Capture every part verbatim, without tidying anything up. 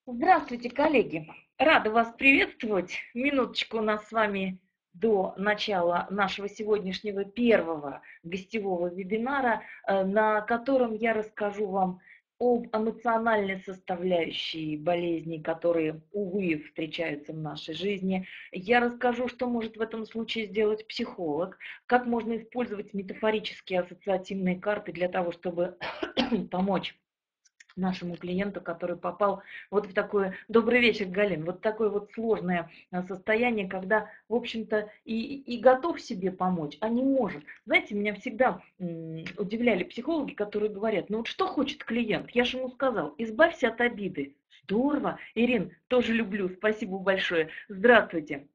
Здравствуйте, коллеги! Рада вас приветствовать. Минуточку у нас с вами до начала нашего сегодняшнего первого гостевого вебинара, э, на котором я расскажу вам об эмоциональной составляющей болезней, которые, увы, встречаются в нашей жизни. Я расскажу, что может в этом случае сделать психолог, как можно использовать метафорические ассоциативные карты для того, чтобы помочь нашему клиенту, который попал вот в такое, добрый вечер, Галин, вот такое вот сложное а, состояние, когда, в общем-то, и, и готов себе помочь, а не может. Знаете, меня всегда м, удивляли психологи, которые говорят, ну вот что хочет клиент? Я же ему сказал, избавься от обиды. Здорово. Ирин, тоже люблю, спасибо большое. Здравствуйте.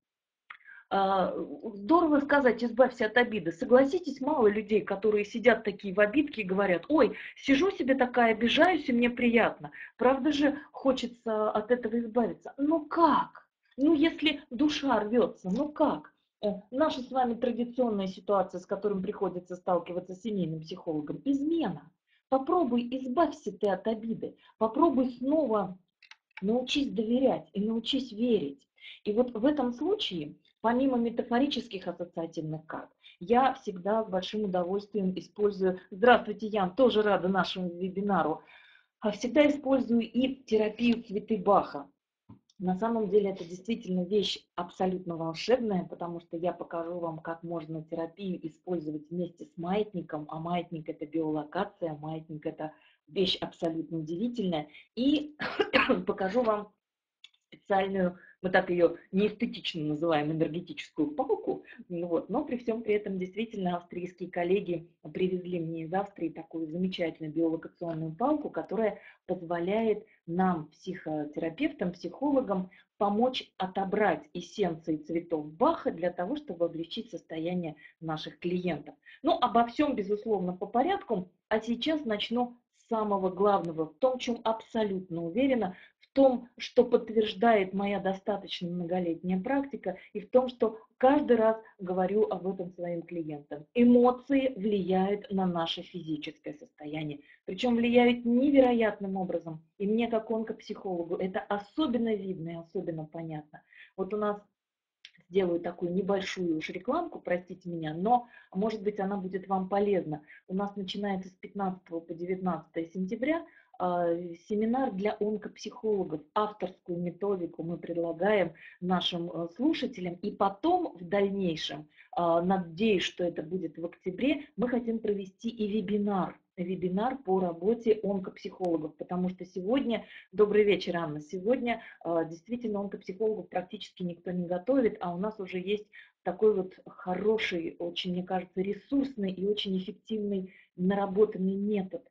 А, Здорово сказать, избавься от обиды. Согласитесь, мало людей, которые сидят такие в обидке и говорят, ой, сижу себе такая, обижаюсь, и мне приятно. Правда же хочется от этого избавиться. Ну как? Ну если душа рвется, ну как? Э, Наша с вами традиционная ситуация, с которой приходится сталкиваться с семейным психологом, измена. Попробуй избавься ты от обиды. Попробуй снова научись доверять и научись верить. И вот в этом случае, помимо метафорических ассоциативных карт, я всегда с большим удовольствием использую, здравствуйте, Ян, тоже рада нашему вебинару, а всегда использую и терапию цветы Баха. На самом деле это действительно вещь абсолютно волшебная, потому что я покажу вам, как можно терапию использовать вместе с маятником, а маятник это биолокация, маятник это вещь абсолютно удивительная, и покажу вам специальную, мы так ее неэстетично называем, энергетическую палку, ну вот, но при всем при этом действительно австрийские коллеги привезли мне из Австрии такую замечательную биолокационную палку, которая позволяет нам, психотерапевтам, психологам, помочь отобрать эссенции цветов Баха для того, чтобы облегчить состояние наших клиентов. Ну, обо всем, безусловно, по порядку, а сейчас начну с самого главного, в том, чем абсолютно уверена, в том, что подтверждает моя достаточно многолетняя практика, и в том, что каждый раз говорю об этом своим клиентам. Эмоции влияют на наше физическое состояние, причем влияют невероятным образом. И мне, как онкопсихологу, это особенно видно и особенно понятно. Вот у нас сделаю такую небольшую уж рекламку, простите меня, но, может быть, она будет вам полезна. У нас начинается с пятнадцатого по девятнадцатое сентября а, семинар для онкопсихологов. Авторскую методику мы предлагаем нашим э, слушателям. И потом, в дальнейшем, а, надеюсь, что это будет в октябре, мы хотим провести и вебинар вебинар по работе онкопсихологов, потому что сегодня, добрый вечер, Анна, сегодня а, действительно онкопсихологов практически никто не готовит, а у нас уже есть такой вот хороший, очень, мне кажется, ресурсный и очень эффективный наработанный метод.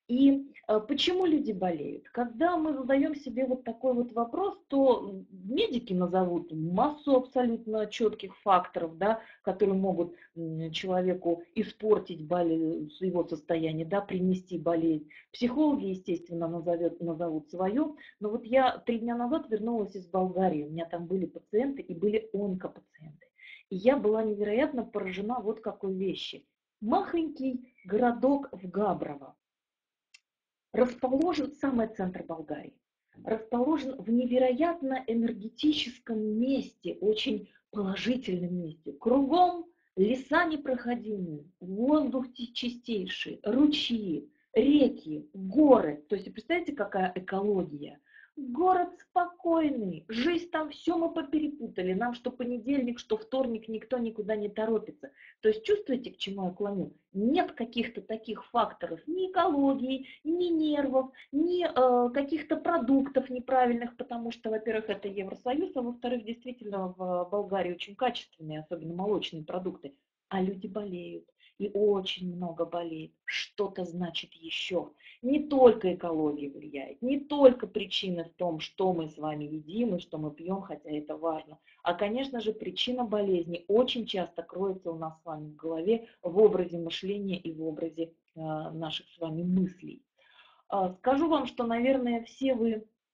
И а, почему люди болеют? Когда мы задаем себе вот такой вот вопрос, то медики назовут массу абсолютно четких факторов, да, которые могут человеку испортить болезнь, его состояние, да, принести болезнь. Психологи, естественно, назовет, назовут свое. Но вот я три дня назад вернулась из Болгарии, у меня там были пациенты и были онкопациенты. И я была невероятно поражена вот какой вещи. Махонький городок в Габрово расположен, самый центр Болгарии, расположен в невероятно энергетическом месте, очень положительном месте. Кругом леса непроходимые, воздух чистейший, ручьи, реки, горы. То есть, представляете, какая экология? Город спокойный, жизнь там все мы поперепутали. Нам что понедельник, что вторник никто никуда не торопится. То есть чувствуете, к чему я клоню? Нет каких-то таких факторов, ни экологии, ни нервов, ни э, каких-то продуктов неправильных, потому что, во-первых, это Евросоюз, а во-вторых, действительно в Болгарии очень качественные, особенно молочные продукты, а люди болеют. И очень много болеет. Что-то значит еще. Не только экология влияет, не только причина в том, что мы с вами едим и что мы пьем, хотя это важно. А, конечно же, причина болезни очень часто кроется у нас с вами в голове, в образе мышления и в образе э, наших с вами мыслей. А, Скажу вам, что, наверное, все вы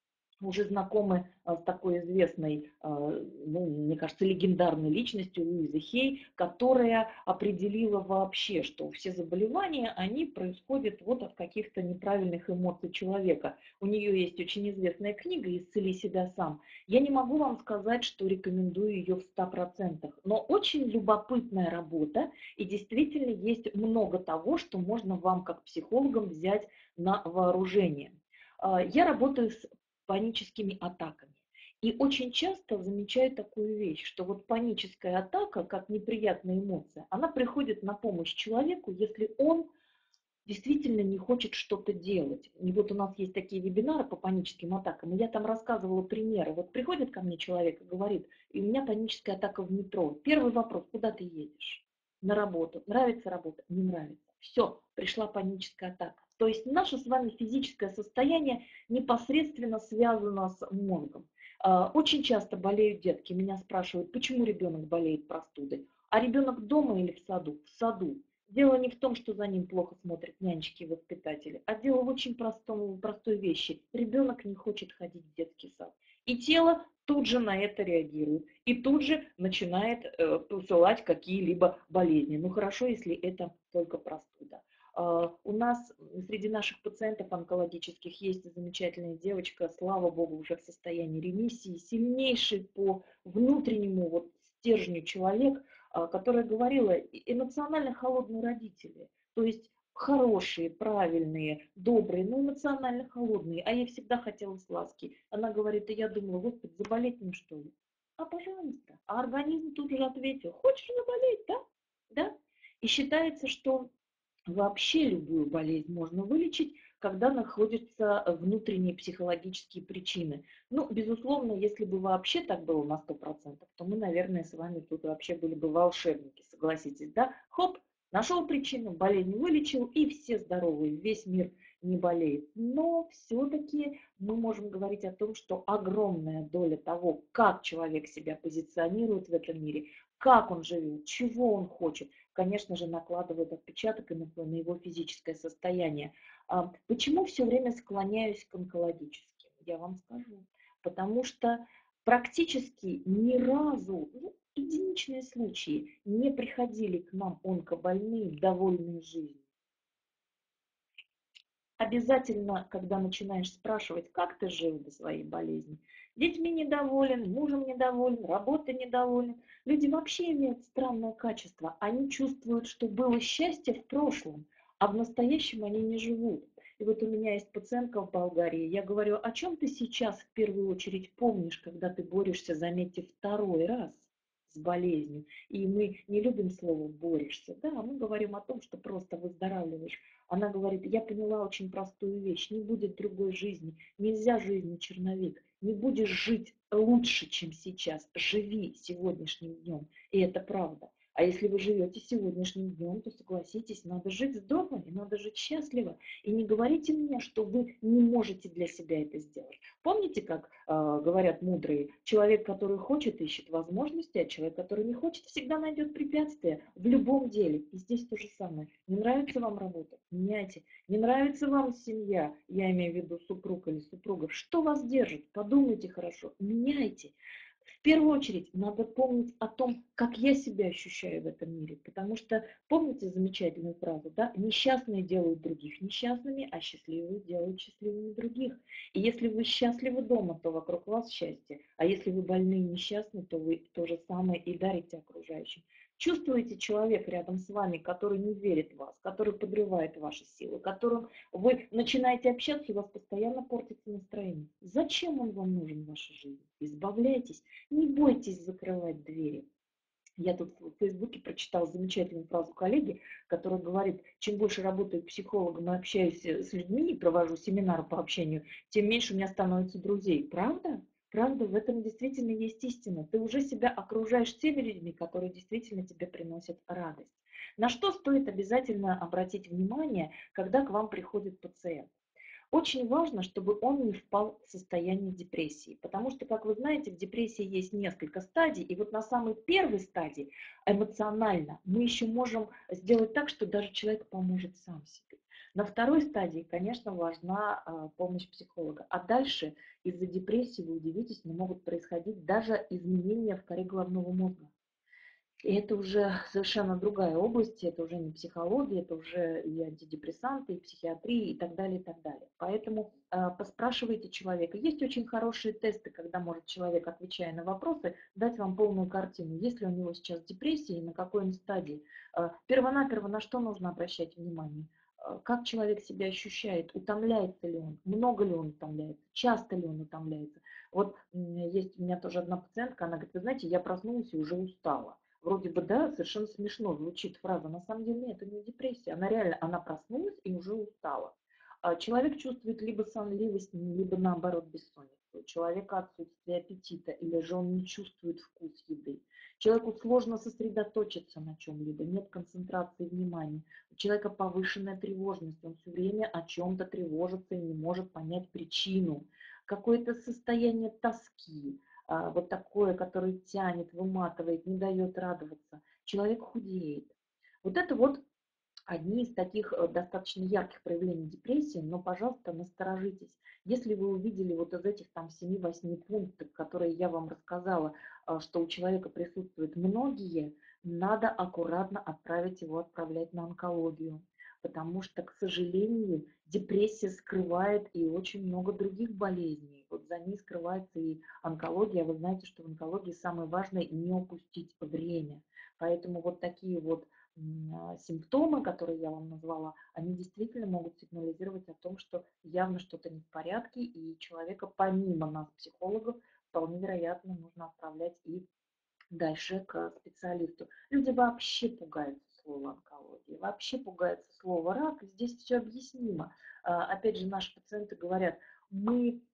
уже знакомы а, с такой известной, а, ну, мне кажется, легендарной личностью Луизой Хей, которая определила вообще, что все заболевания, они происходят вот от каких-то неправильных эмоций человека. У нее есть очень известная книга «Исцели себя сам». Я не могу вам сказать, что рекомендую ее в ста процентах, но очень любопытная работа, и действительно есть много того, что можно вам как психологам взять на вооружение. А, Я работаю с паническими атаками. И очень часто замечаю такую вещь, что вот паническая атака, как неприятная эмоция, она приходит на помощь человеку, если он действительно не хочет что-то делать. И вот у нас есть такие вебинары по паническим атакам, и я там рассказывала примеры. Вот приходит ко мне человек и говорит, и у меня паническая атака в метро. Первый вопрос, куда ты едешь? На работу. Нравится работа? Не нравится. Все, пришла паническая атака. То есть наше с вами физическое состояние непосредственно связано с мозгом. А, Очень часто болеют детки. Меня спрашивают, почему ребенок болеет простудой? А ребенок дома или в саду? В саду. Дело не в том, что за ним плохо смотрят нянечки и воспитатели, а дело в очень простом, простой вещи. Ребенок не хочет ходить в детский сад. И тело тут же на это реагирует. И тут же начинает э, посылать какие-либо болезни. Ну хорошо, если это только простуда. Uh, у нас среди наших пациентов онкологических есть замечательная девочка, слава богу, уже в состоянии ремиссии, сильнейший по внутреннему вот стержню человек, которая говорила, эмоционально холодные родители, то есть хорошие, правильные, добрые, но эмоционально холодные, а ей всегда хотелось ласки. Она говорит, и я думала, господи, заболеть мне что ли? А пожалуйста. А организм тут же ответил, хочешь заболеть, да? Да? И считается, что вообще любую болезнь можно вылечить, когда находятся внутренние психологические причины. Ну, безусловно, если бы вообще так было на сто процентов, то мы, наверное, с вами тут вообще были бы волшебники, согласитесь, да? Хоп, нашел причину, болезнь вылечил, и все здоровые, весь мир не болеет. Но все-таки мы можем говорить о том, что огромная доля того, как человек себя позиционирует в этом мире, как он живет, чего он хочет, конечно же, накладывает отпечаток и на, на его физическое состояние. А почему все время склоняюсь к онкологическим? Я вам скажу. Потому что практически ни разу, ну, единичные случаи, не приходили к нам онкобольные, довольные жизнью. Обязательно, когда начинаешь спрашивать, как ты жил до своей болезни, детьми недоволен, мужем недоволен, работой недоволен. Люди вообще имеют странное качество. Они чувствуют, что было счастье в прошлом, а в настоящем они не живут. И вот у меня есть пациентка в Болгарии. Я говорю, о чем ты сейчас в первую очередь помнишь, когда ты борешься, заметьте, второй раз с болезнью. И мы не любим слово «борешься». Да, мы говорим о том, что просто выздоравливаешь. Она говорит, я поняла очень простую вещь, не будет другой жизни, нельзя жизни черновик, не будешь жить лучше, чем сейчас, живи сегодняшним днем, и это правда. А если вы живете сегодняшним днем, то согласитесь, надо жить здорово и надо жить счастливо. И не говорите мне, что вы не можете для себя это сделать. Помните, как э, говорят мудрые, человек, который хочет, ищет возможности, а человек, который не хочет, всегда найдет препятствия в любом деле. И здесь то же самое. Не нравится вам работа? Меняйте. Не нравится вам семья, я имею в виду супруг или супругов, что вас держит? Подумайте хорошо, меняйте. В первую очередь надо помнить о том, как я себя ощущаю в этом мире, потому что помните замечательную фразу, да, несчастные делают других несчастными, а счастливые делают счастливыми других. И если вы счастливы дома, то вокруг вас счастье, а если вы больны и несчастны, то вы то же самое и дарите окружающим. Чувствуете человека рядом с вами, который не верит в вас, который подрывает ваши силы, которым вы начинаете общаться, и у вас постоянно портится настроение. Зачем он вам нужен в вашей жизни? Избавляйтесь. Не бойтесь закрывать двери. Я тут в Фейсбуке прочитала замечательную фразу коллеги, которая говорит, чем больше работаю психологом и общаюсь с людьми, провожу семинары по общению, тем меньше у меня становится друзей. Правда? Правда, в этом действительно есть истина. Ты уже себя окружаешь теми людьми, которые действительно тебе приносят радость. На что стоит обязательно обратить внимание, когда к вам приходит пациент? Очень важно, чтобы он не впал в состояние депрессии, потому что, как вы знаете, в депрессии есть несколько стадий, и вот на самой первой стадии эмоционально мы еще можем сделать так, что даже человек поможет сам себе. На второй стадии, конечно, важна а, помощь психолога. А дальше из-за депрессии, вы удивитесь, не могут происходить даже изменения в коре головного мозга. И это уже совершенно другая область, это уже не психология, это уже и антидепрессанты, и психиатрия, и так далее, и так далее. Поэтому э, поспрашивайте человека. Есть очень хорошие тесты, когда может человек, отвечая на вопросы, дать вам полную картину, есть ли у него сейчас депрессия и на какой он стадии. Э, первонаперво на что нужно обращать внимание? Э, Как человек себя ощущает, утомляется ли он, много ли он утомляется, часто ли он утомляется. Вот м, есть у меня тоже одна пациентка, она говорит, вы знаете, я проснулась и уже устала. Вроде бы, да, совершенно смешно звучит фраза. На самом деле нет, это не депрессия. Она реально, она проснулась и уже устала. А человек чувствует либо сонливость, либо наоборот бессонницу. У человека отсутствие аппетита, или же он не чувствует вкус еды. Человеку сложно сосредоточиться на чем-либо, нет концентрации внимания. У человека повышенная тревожность, он все время о чем-то тревожится и не может понять причину. Какое-то состояние тоски, а, вот такое, которое тянет, выматывает, не дает радоваться. Человек худеет. Вот это вот одни из таких э, достаточно ярких проявлений депрессии, но, пожалуйста, насторожитесь. Если вы увидели вот из этих там семи-восьми пунктов, которые я вам рассказала, а, что у человека присутствуют многие, надо аккуратно отправить его отправлять на онкологию. Потому что, к сожалению, депрессия скрывает и очень много других болезней. Вот за ней скрывается и онкология. Вы знаете, что в онкологии самое важное не упустить время. Поэтому вот такие вот симптомы, которые я вам назвала, они действительно могут сигнализировать о том, что явно что-то не в порядке, и человека помимо нас, психологов, вполне вероятно, нужно отправлять и дальше к специалисту. Люди вообще пугаются слова онкологии, вообще пугаются слова рак, здесь все объяснимо. А, Опять же, наши пациенты говорят, мы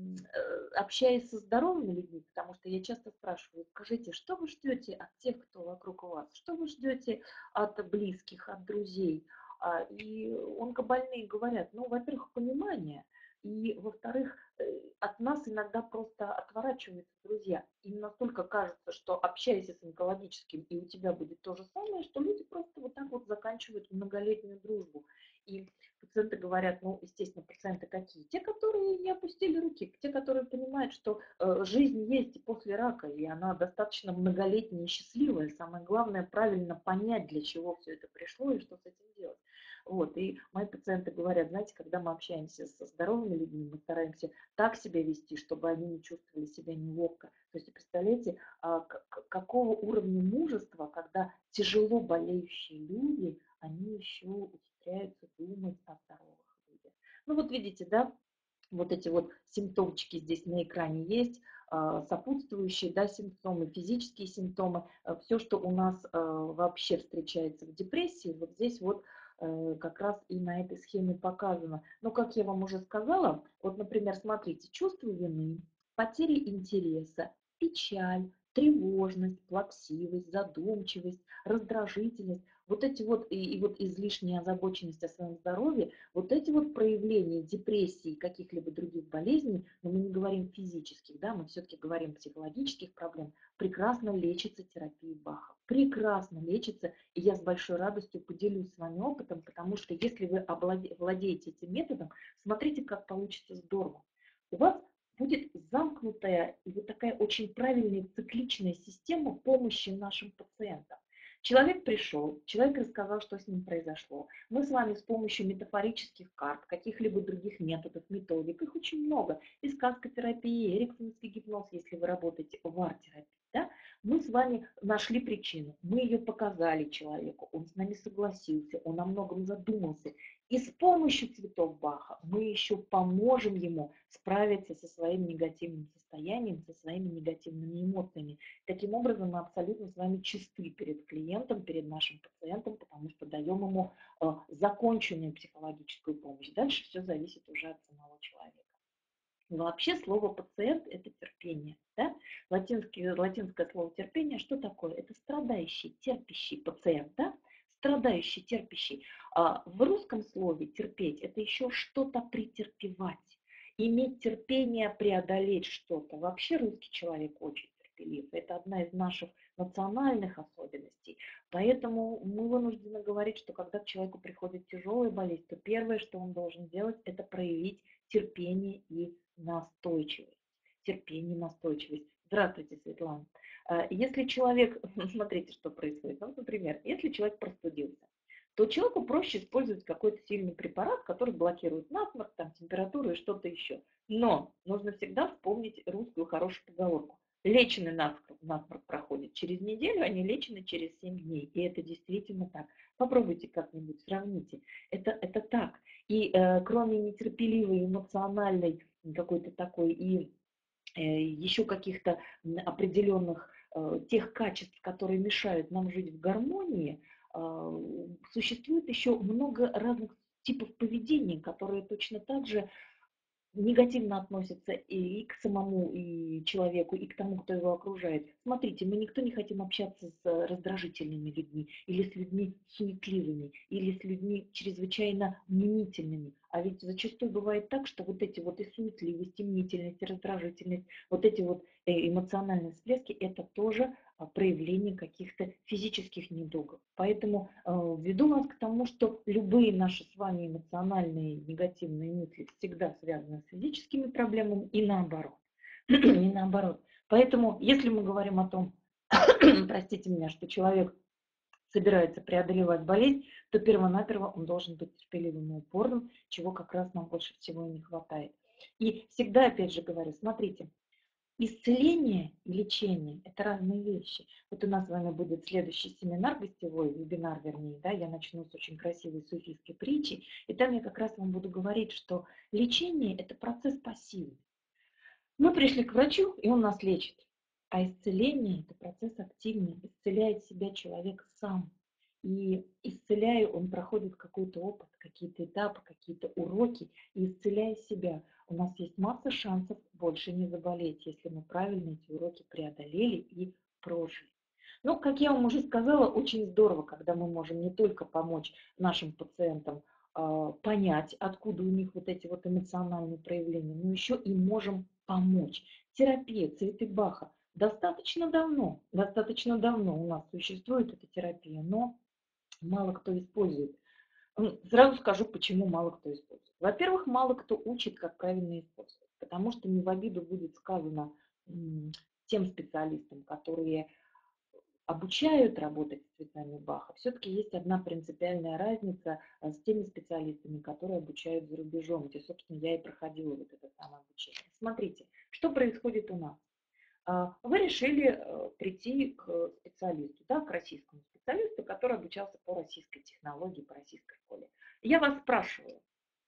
э, общаясь со здоровыми людьми, потому что я часто спрашиваю, скажите, что вы ждете от тех, кто вокруг вас, что вы ждете от близких, от друзей? А, И онкобольные говорят, ну, во-первых, понимание, и, во-вторых, э, от нас иногда просто отворачиваются друзья. Им настолько кажется, что общайся с онкологическим, и у тебя будет то же самое, что люди просто вот так вот заканчивают многолетнюю дружбу. И пациенты говорят, ну, естественно, пациенты какие? Те, которые не опустили руки, те, которые понимают, что э, жизнь есть и после рака, и она достаточно многолетняя и счастливая. Самое главное, правильно понять, для чего все это пришло и что с этим делать. Вот, и мои пациенты говорят, знаете, когда мы общаемся со здоровыми людьми, мы стараемся так себя вести, чтобы они не чувствовали себя неловко. То есть, представляете, а, какого уровня мужества, когда тяжело болеющие люди, они еще ухитряются думать о здоровых людях. Ну вот видите, да, вот эти вот симптомчики здесь на экране есть, а, сопутствующие, да, симптомы, физические симптомы, все, что у нас а, вообще встречается в депрессии, вот здесь вот э, как раз и на этой схеме показано. Но, как я вам уже сказала, вот, например, смотрите, чувство вины, потеря интереса, печаль, тревожность, плаксивость, задумчивость, раздражительность, вот эти вот и, и вот излишняя озабоченность о своем здоровье, вот эти вот проявления депрессии и каких-либо других болезней, но мы не говорим физических, да, мы все-таки говорим психологических проблем, прекрасно лечится терапией Баха. Прекрасно лечится, и я с большой радостью поделюсь с вами опытом, потому что если вы владеете этим методом, смотрите, как получится здорово. У вас будет замкнутая и вот такая очень правильная цикличная система помощи нашим пациентам. Человек пришел, человек рассказал, что с ним произошло. Мы с вами с помощью метафорических карт, каких-либо других методов, методик, их очень много, и сказкотерапии, эриксоновский гипноз, если вы работаете в арт-терапии, да, мы с вами нашли причину, мы ее показали человеку, он с нами согласился, он о многом задумался. И с помощью цветов Баха мы еще поможем ему справиться со своим негативным состоянием, со своими негативными эмоциями. Таким образом, мы абсолютно с вами чисты перед клиентом, перед нашим пациентом, потому что даем ему э, законченную психологическую помощь. Дальше все зависит уже от самого человека. Вообще слово пациент – это терпение. Да? Латинский, латинское слово терпение что такое? Это страдающий, терпящий пациент. Да? Страдающий, терпящий. А в русском слове терпеть – это еще что-то претерпевать. Иметь терпение, преодолеть что-то. Вообще русский человек очень терпеливый. терпелив. Это одна из наших национальных особенностей. Поэтому мы вынуждены говорить, что когда к человеку приходит тяжелая болезнь, то первое, что он должен делать, это проявить терпение и настойчивость. Терпение и настойчивость. Здравствуйте, Светлана. А, Если человек, смотрите, что происходит. Ну, например, если человек простудился, то человеку проще использовать какой-то сильный препарат, который блокирует насморк, там, температуру и что-то еще. Но нужно всегда вспомнить русскую хорошую поговорку. Леченый насморк, насморк проходит через неделю, а не леченый через семь дней. И это действительно так. Попробуйте как-нибудь, сравните. Это, это так. И э, кроме нетерпеливой, эмоциональной какой-то такой и э, еще каких-то определенных э, тех качеств, которые мешают нам жить в гармонии, э, существует еще много разных типов поведения, которые точно так же негативно относятся и к самому и человеку, и к тому, кто его окружает. Смотрите, мы никто не хотим общаться с раздражительными людьми, или с людьми суетливыми, или с людьми чрезвычайно мнительными. А ведь зачастую бывает так, что вот эти вот и суетливость, и мнительность, и раздражительность, вот эти вот э, эмоциональные всплески, это тоже а, проявление каких-то физических недугов. Поэтому э, веду вас к тому, что любые наши с вами эмоциональные негативные мысли всегда связаны с физическими проблемами и наоборот. И наоборот. Поэтому, если мы говорим о том, простите меня, что человек собирается преодолевать болезнь, то перво-наперво он должен быть терпеливым и упорным, чего как раз нам больше всего и не хватает. И всегда, опять же говорю, смотрите, исцеление и лечение – это разные вещи. Вот у нас с вами будет следующий семинар гостевой, вебинар вернее, да, я начну с очень красивой суфийской притчи, и там я как раз вам буду говорить, что лечение – это процесс пассивный. Мы пришли к врачу, и он нас лечит. А исцеление – это процесс активный, исцеляет себя человек сам. И исцеляя, он проходит какой-то опыт, какие-то этапы, какие-то уроки, и исцеляя себя, у нас есть масса шансов больше не заболеть, если мы правильно эти уроки преодолели и прожили. Ну, как я вам уже сказала, очень здорово, когда мы можем не только помочь нашим пациентам э, понять, откуда у них вот эти вот эмоциональные проявления, но еще и можем помочь. Терапия цветы Баха достаточно давно, достаточно давно у нас существует эта терапия, но мало кто использует. Сразу скажу, почему мало кто использует. Во-первых, мало кто учит, как правильно использовать, потому что не в обиду будет сказано тем специалистам, которые обучают работать с цветами Баха. Все-таки есть одна принципиальная разница с теми специалистами, которые обучают за рубежом, где, собственно, я и проходила вот это самое обучение. Смотрите, что происходит у нас. Вы решили прийти к специалисту, да, к российскому специалисту, который обучался по российской технологии, по российской школе. Я вас спрашиваю,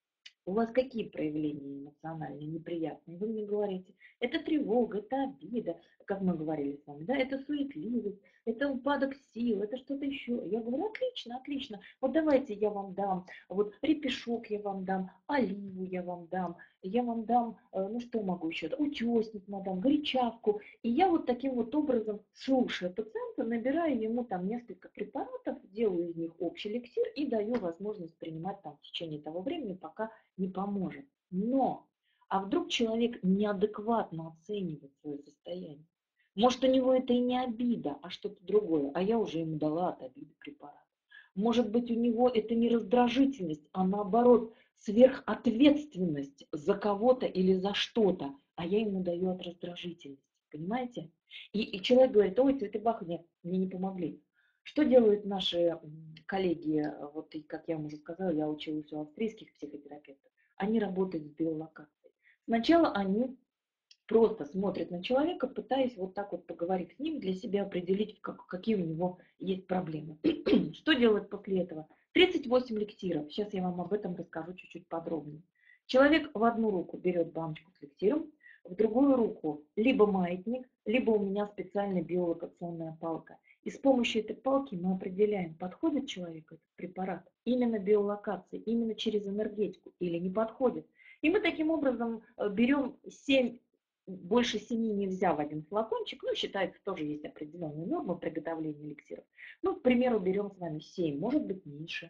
у вас какие проявления эмоциональные, неприятные? Вы мне говорите, это тревога, это обида, как мы говорили с вами, да, это суетливость, это упадок сил, это что-то еще. Я говорю, отлично, отлично, вот давайте я вам дам, вот репешок я вам дам, оливу я вам дам, я вам дам, ну что могу еще, утесник дам, горячавку. И я вот таким вот образом, слушая пациента, набираю ему там несколько препаратов, делаю из них общий эликсир и даю возможность принимать там в течение того времени, пока не поможет. Но, а вдруг человек неадекватно оценивает свое состояние? Может, у него это и не обида, а что-то другое, а я уже ему дала от обиды препарат. Может быть, у него это не раздражительность, а наоборот, сверхответственность за кого-то или за что-то, а я ему даю от раздражительности. Понимаете? И, и человек говорит, ой, цветы Баха, нет, мне не помогли. Что делают наши коллеги, вот и как я вам уже сказала, я училась у австрийских психотерапевтов, они работают с биолокацией. Сначала они просто смотрят на человека, пытаясь вот так вот поговорить с ним, для себя определить, как, какие у него есть проблемы. Что делать после этого? тридцать восемь эликсиров. Сейчас я вам об этом расскажу чуть-чуть подробнее. Человек в одну руку берет баночку с эликсиром, в другую руку либо маятник, либо у меня специальная биолокационная палка. И с помощью этой палки мы определяем, подходит человеку этот препарат именно биолокации, именно через энергетику или не подходит. И мы таким образом берем семь, больше семи нельзя в один флакончик, ну, считается, тоже есть определенные нормы приготовления эликсиров. Ну, к примеру, берем с вами семь, может быть меньше,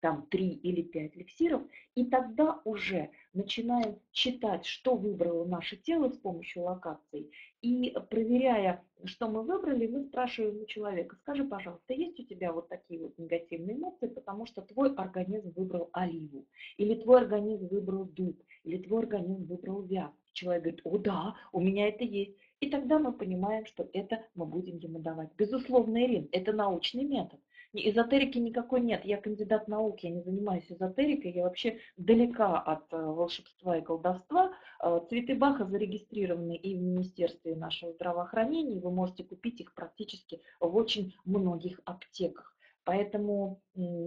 там три или пять эликсиров, и тогда уже начинаем читать, что выбрало наше тело с помощью локаций, и проверяя, что мы выбрали, мы спрашиваем у человека: скажи, пожалуйста, есть у тебя вот такие вот негативные эмоции, потому что твой организм выбрал оливу, или твой организм выбрал дуб, или твой организм выбрал вяз. Человек говорит: о да, у меня это есть. И тогда мы понимаем, что это мы будем ему давать. Безусловно, Ирин, это научный метод. Эзотерики никакой нет. Я кандидат наук, я не занимаюсь эзотерикой, я вообще далека от волшебства и колдовства. Цветы Баха зарегистрированы и в Министерстве нашего здравоохранения, вы можете купить их практически в очень многих аптеках. Поэтому,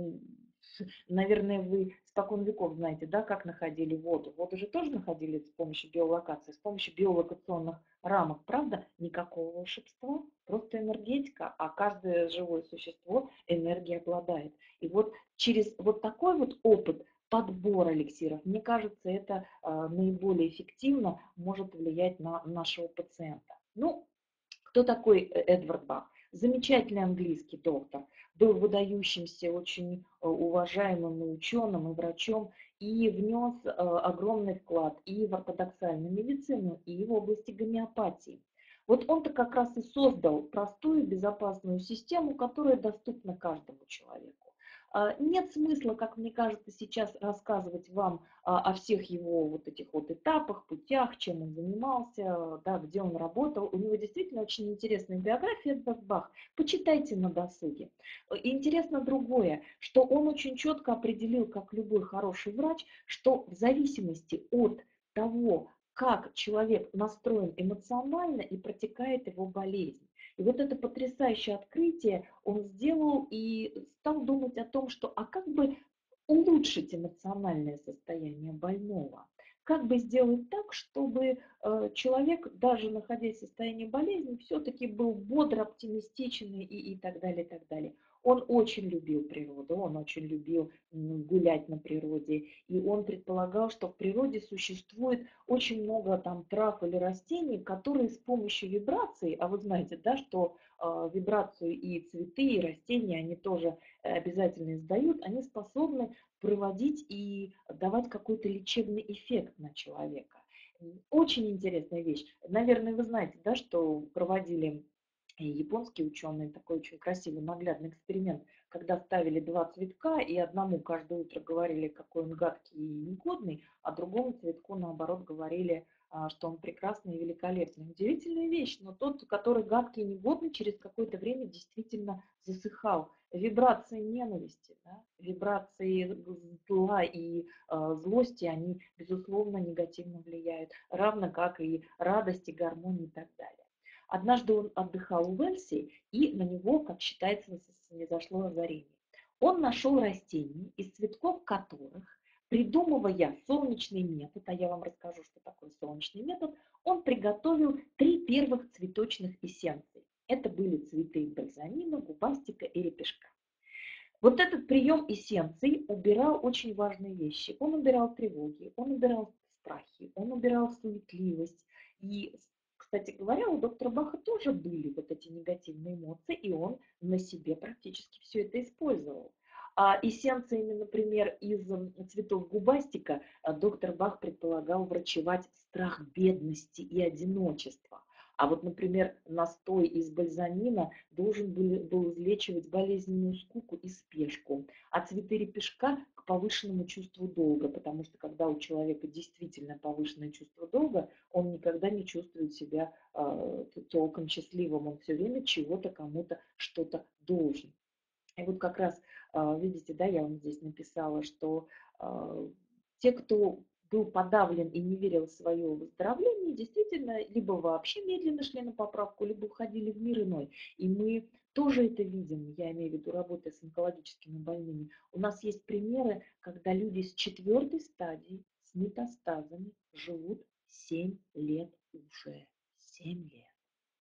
наверное, вы спокон веков знаете, да, как находили воду. Воду же тоже находили с помощью биолокации, с помощью биолокационных рамок. Правда? Никакого волшебства, просто энергетика, а каждое живое существо энергией обладает. И вот через вот такой вот опыт подбора эликсиров, мне кажется, это э, наиболее эффективно может влиять на нашего пациента. Ну, кто такой Эдвард Бах? Замечательный английский доктор, был выдающимся, очень уважаемым ученым и врачом, и внес огромный вклад и в ортодоксальную медицину, и в области гомеопатии. Вот он-то как раз и создал простую, безопасную систему, которая доступна каждому человеку. Нет смысла, как мне кажется, сейчас рассказывать вам о всех его вот этих вот этапах, путях, чем он занимался, да, где он работал. У него действительно очень интересная биография, Эдвард Бах. Почитайте на досуге. И интересно другое, что он очень четко определил, как любой хороший врач, что в зависимости от того, как человек настроен эмоционально, и протекает его болезнь. И вот это потрясающее открытие он сделал и стал думать о том, что а как бы улучшить эмоциональное состояние больного. Как бы сделать так, чтобы э, человек, даже находясь в состоянии болезни, все-таки был бодр, оптимистичный и, и так далее, и так далее. Он очень любил природу, он очень любил гулять на природе, и он предполагал, что в природе существует очень много там трав или растений, которые с помощью вибраций, а вы знаете, да, что э, вибрацию и цветы, и растения, они тоже обязательно издают, они способны проводить и давать какой-то лечебный эффект на человека. Очень интересная вещь. Наверное, вы знаете, да, что проводили японские ученые такой очень красивый наглядный эксперимент, когда ставили два цветка, и одному каждое утро говорили, какой он гадкий и негодный, а другому цветку, наоборот, говорили, что он прекрасный и великолепный. Удивительная вещь, но тот, который гадкий и негодный, через какое-то время действительно засыхал. Вибрации ненависти, да, вибрации зла и э, злости, они, безусловно, негативно влияют, равно как и радости, гармонии и так далее. Однажды он отдыхал в Уэльсе, и на него, как считается, произошло озарение. Он нашел растения, из цветков которых, придумывая солнечный метод, а я вам расскажу, что такое солнечный метод, он приготовил три первых цветочных эссенции. Это были цветы бальзамина, губастика и репешка. Вот этот прием эссенций убирал очень важные вещи. Он убирал тревоги, он убирал страхи, он убирал суетливость. И, кстати говоря, у доктора Баха тоже были вот эти негативные эмоции, и он на себе практически все это использовал. А эссенциями, например, из цветов губастика доктор Бах предполагал врачевать страх бедности и одиночества. А вот, например, настой из бальзамина должен был, был излечивать болезненную скуку и спешку, а цветы репешка к повышенному чувству долга, потому что когда у человека действительно повышенное чувство долга, он никогда не чувствует себя э, толком счастливым, он все время чего-то кому-то что-то должен. И вот как раз, видите, да, я вам здесь написала, что э, те, кто был подавлен и не верил в свое выздоровление, действительно, либо вообще медленно шли на поправку, либо уходили в мир иной. И мы тоже это видим, я имею в виду, работая с онкологическими больными. У нас есть примеры, когда люди с четвертой стадии, с метастазами, живут семь лет уже. семь лет.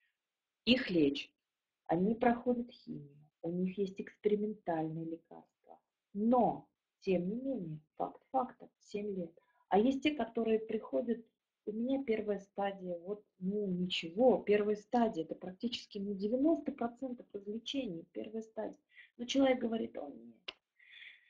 Их лечат. Они проходят химию, у них есть экспериментальные лекарства. Но, тем не менее, факт фактов, семь лет. А есть те, которые приходят, у меня первая стадия, вот, ну ничего, первая стадия, это практически ну, девяносто процентов излечения, первая стадия. Но человек говорит: о нет,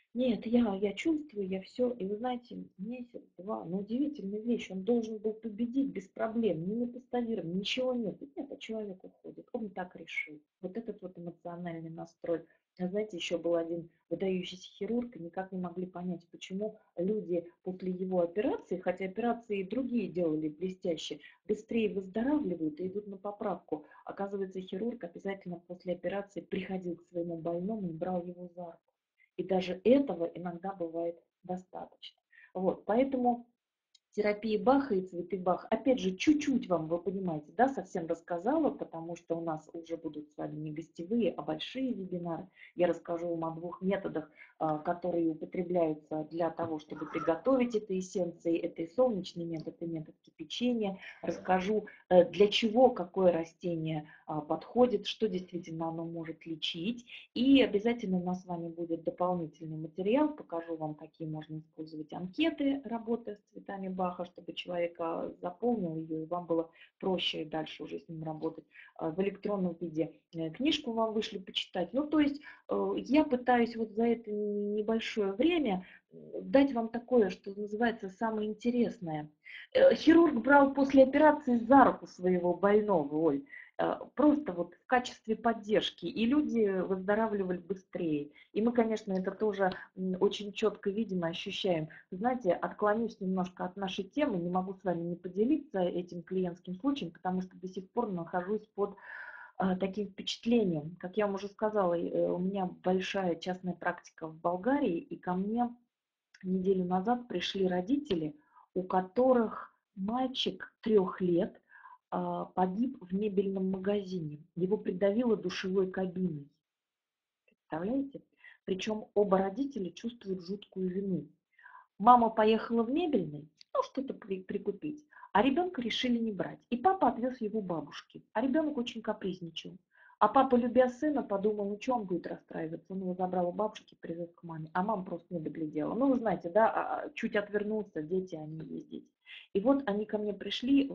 Нет, я, я чувствую, я все. И вы знаете, месяц, два, ну удивительная вещь, он должен был победить без проблем, ни метастазирован, ничего нет. Нет, а человек уходит, он так решил. Вот этот вот эмоциональный настрой. А знаете, еще был один выдающийся хирург, и никак не могли понять, почему люди после его операции, хотя операции и другие делали блестяще, быстрее выздоравливают и идут на поправку. Оказывается, хирург обязательно после операции приходил к своему больному и брал его за руку. И даже этого иногда бывает достаточно. Вот, поэтому терапии Баха и цветы Баха, опять же, чуть-чуть вам, вы понимаете, да, совсем рассказала, потому что у нас уже будут с вами не гостевые, а большие вебинары. Я расскажу вам о двух методах, а, которые употребляются для того, чтобы приготовить эти эссенции. Это и солнечный метод, и метод кипячения. Расскажу, э, для чего какое растение а, подходит, что действительно оно может лечить. И обязательно у нас с вами будет дополнительный материал. Покажу вам, какие можно использовать анкеты, работая с цветами Баха, чтобы человек заполнил ее, и вам было проще дальше уже с ним работать. В электронном виде книжку вам вышли почитать. Ну, то есть я пытаюсь вот за это небольшое время дать вам такое, что называется, самое интересное. Хирург брал после операции за руку своего больного, Оль, просто вот в качестве поддержки, и люди выздоравливали быстрее. И мы, конечно, это тоже очень четко видим и ощущаем. Знаете, отклонюсь немножко от нашей темы, не могу с вами не поделиться этим клиентским случаем, потому что до сих пор нахожусь под а, таким впечатлением. Как я вам уже сказала, у меня большая частная практика в Болгарии, и ко мне неделю назад пришли родители, у которых мальчик трех лет а, погиб в мебельном магазине. Его придавило душевой кабиной. Представляете? Причем оба родителя чувствуют жуткую вину. Мама поехала в мебельный, ну, что-то при, прикупить, а ребенка решили не брать. И папа отвез его бабушке, а ребенок очень капризничал. А папа, любя сына, подумал, ну что он будет расстраиваться, он его забрал у бабушки, привез к маме, а мама просто не доглядела. Ну, вы знаете, да, чуть отвернулся, дети, они есть дети. И вот они ко мне пришли,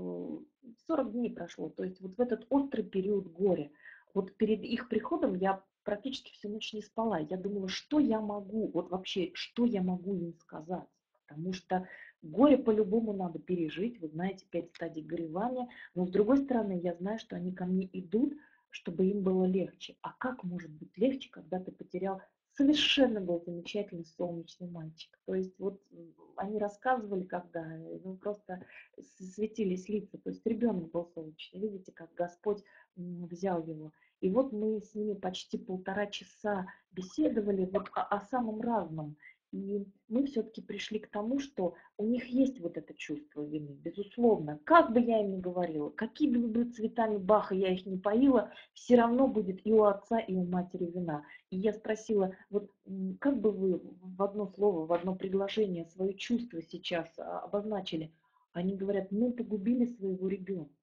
сорок дней прошло, то есть вот в этот острый период горя. Вот перед их приходом я практически всю ночь не спала. Я думала, что я могу, вот вообще, что я могу им сказать. Потому что горе по-любому надо пережить, вы знаете, пять стадий горевания. Но с другой стороны, я знаю, что они ко мне идут, чтобы им было легче. А как может быть легче, когда ты потерял совершенно был замечательный солнечный мальчик? То есть вот они рассказывали, когда, ну просто светились лица. То есть ребенок был солнечный. Видите, как Господь взял его. И вот мы с ними почти полтора часа беседовали вот о, о самом разном. И мы все-таки пришли к тому, что у них есть вот это чувство вины, безусловно. Как бы я им ни говорила, какими бы цветами Баха я их не поила, все равно будет и у отца, и у матери вина. И я спросила, вот как бы вы в одно слово, в одно предложение свое чувство сейчас обозначили? Они говорят, мы погубили своего ребенка.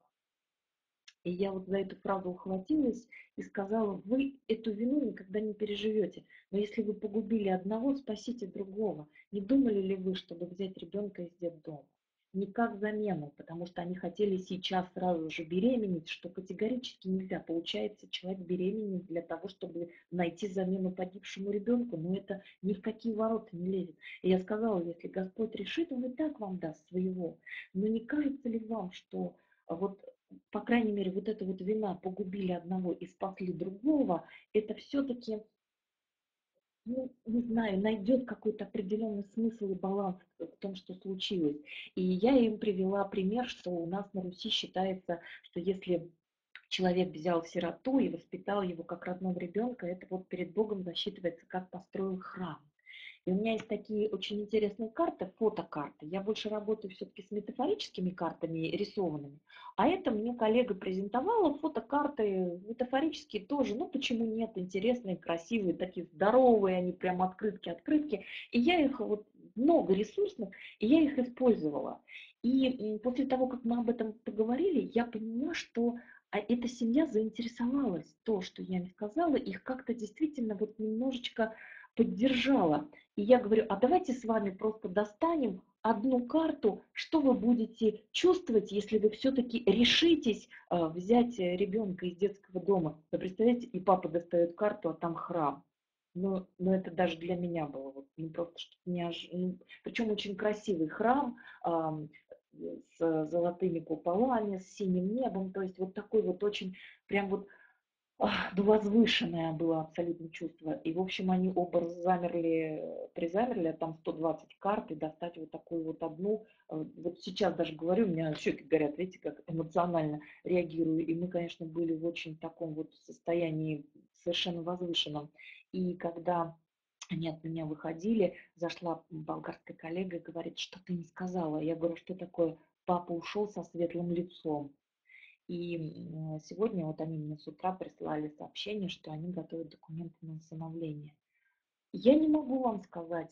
И я вот за эту фразу ухватилась и сказала, вы эту вину никогда не переживете. Но если вы погубили одного, спасите другого. Не думали ли вы, чтобы взять ребенка из детдома? Не как замену, потому что они хотели сейчас сразу же беременеть, что категорически нельзя. Получается, человек беременеет для того, чтобы найти замену погибшему ребенку, но это ни в какие ворота не лезет. И я сказала, если Господь решит, Он и так вам даст своего. Но не кажется ли вам, что вот по крайней мере, вот эта вот вина погубили одного и спасли другого, это все-таки, ну, не знаю, найдет какой-то определенный смысл и баланс в том, что случилось. И я им привела пример, что у нас на Руси считается, что если человек взял сироту и воспитал его как родного ребенка, это вот перед Богом засчитывается, как построил храм. И у меня есть такие очень интересные карты, фотокарты. Я больше работаю все-таки с метафорическими картами рисованными. А это мне коллега презентовала, фотокарты метафорические тоже. Ну почему нет, интересные, красивые, такие здоровые, они прям открытки-открытки. И я их, вот много ресурсных, и я их использовала. И после того, как мы об этом поговорили, я поняла, что а эта семья заинтересовалась, то, что я им сказала, их как-то действительно вот немножечко поддержала. И я говорю, а давайте с вами просто достанем одну карту, что вы будете чувствовать, если вы все-таки решитесь э, взять ребенка из детского дома. Вы представляете, и папа достает карту, а там храм. Но, но это даже для меня было вот, ну, просто что-то неож... ну, причем очень красивый храм, ам, с золотыми куполами, с синим небом, то есть вот такой вот очень прям вот ах, ну, возвышенное было абсолютно чувство. И, в общем, они оба замерли, призамерли, а там сто двадцать карт, и достать вот такую вот одну. э, Вот сейчас даже говорю, у меня щеки горят, видите, как эмоционально реагирую. И мы, конечно, были в очень таком вот состоянии совершенно возвышенном. И когда они от меня выходили, зашла болгарская коллега и говорит, что ты не сказала. Я говорю, что такое? Папа ушел со светлым лицом. И м, сегодня вот они мне с утра прислали сообщение, что они готовят документы на усыновление. Я не могу вам сказать,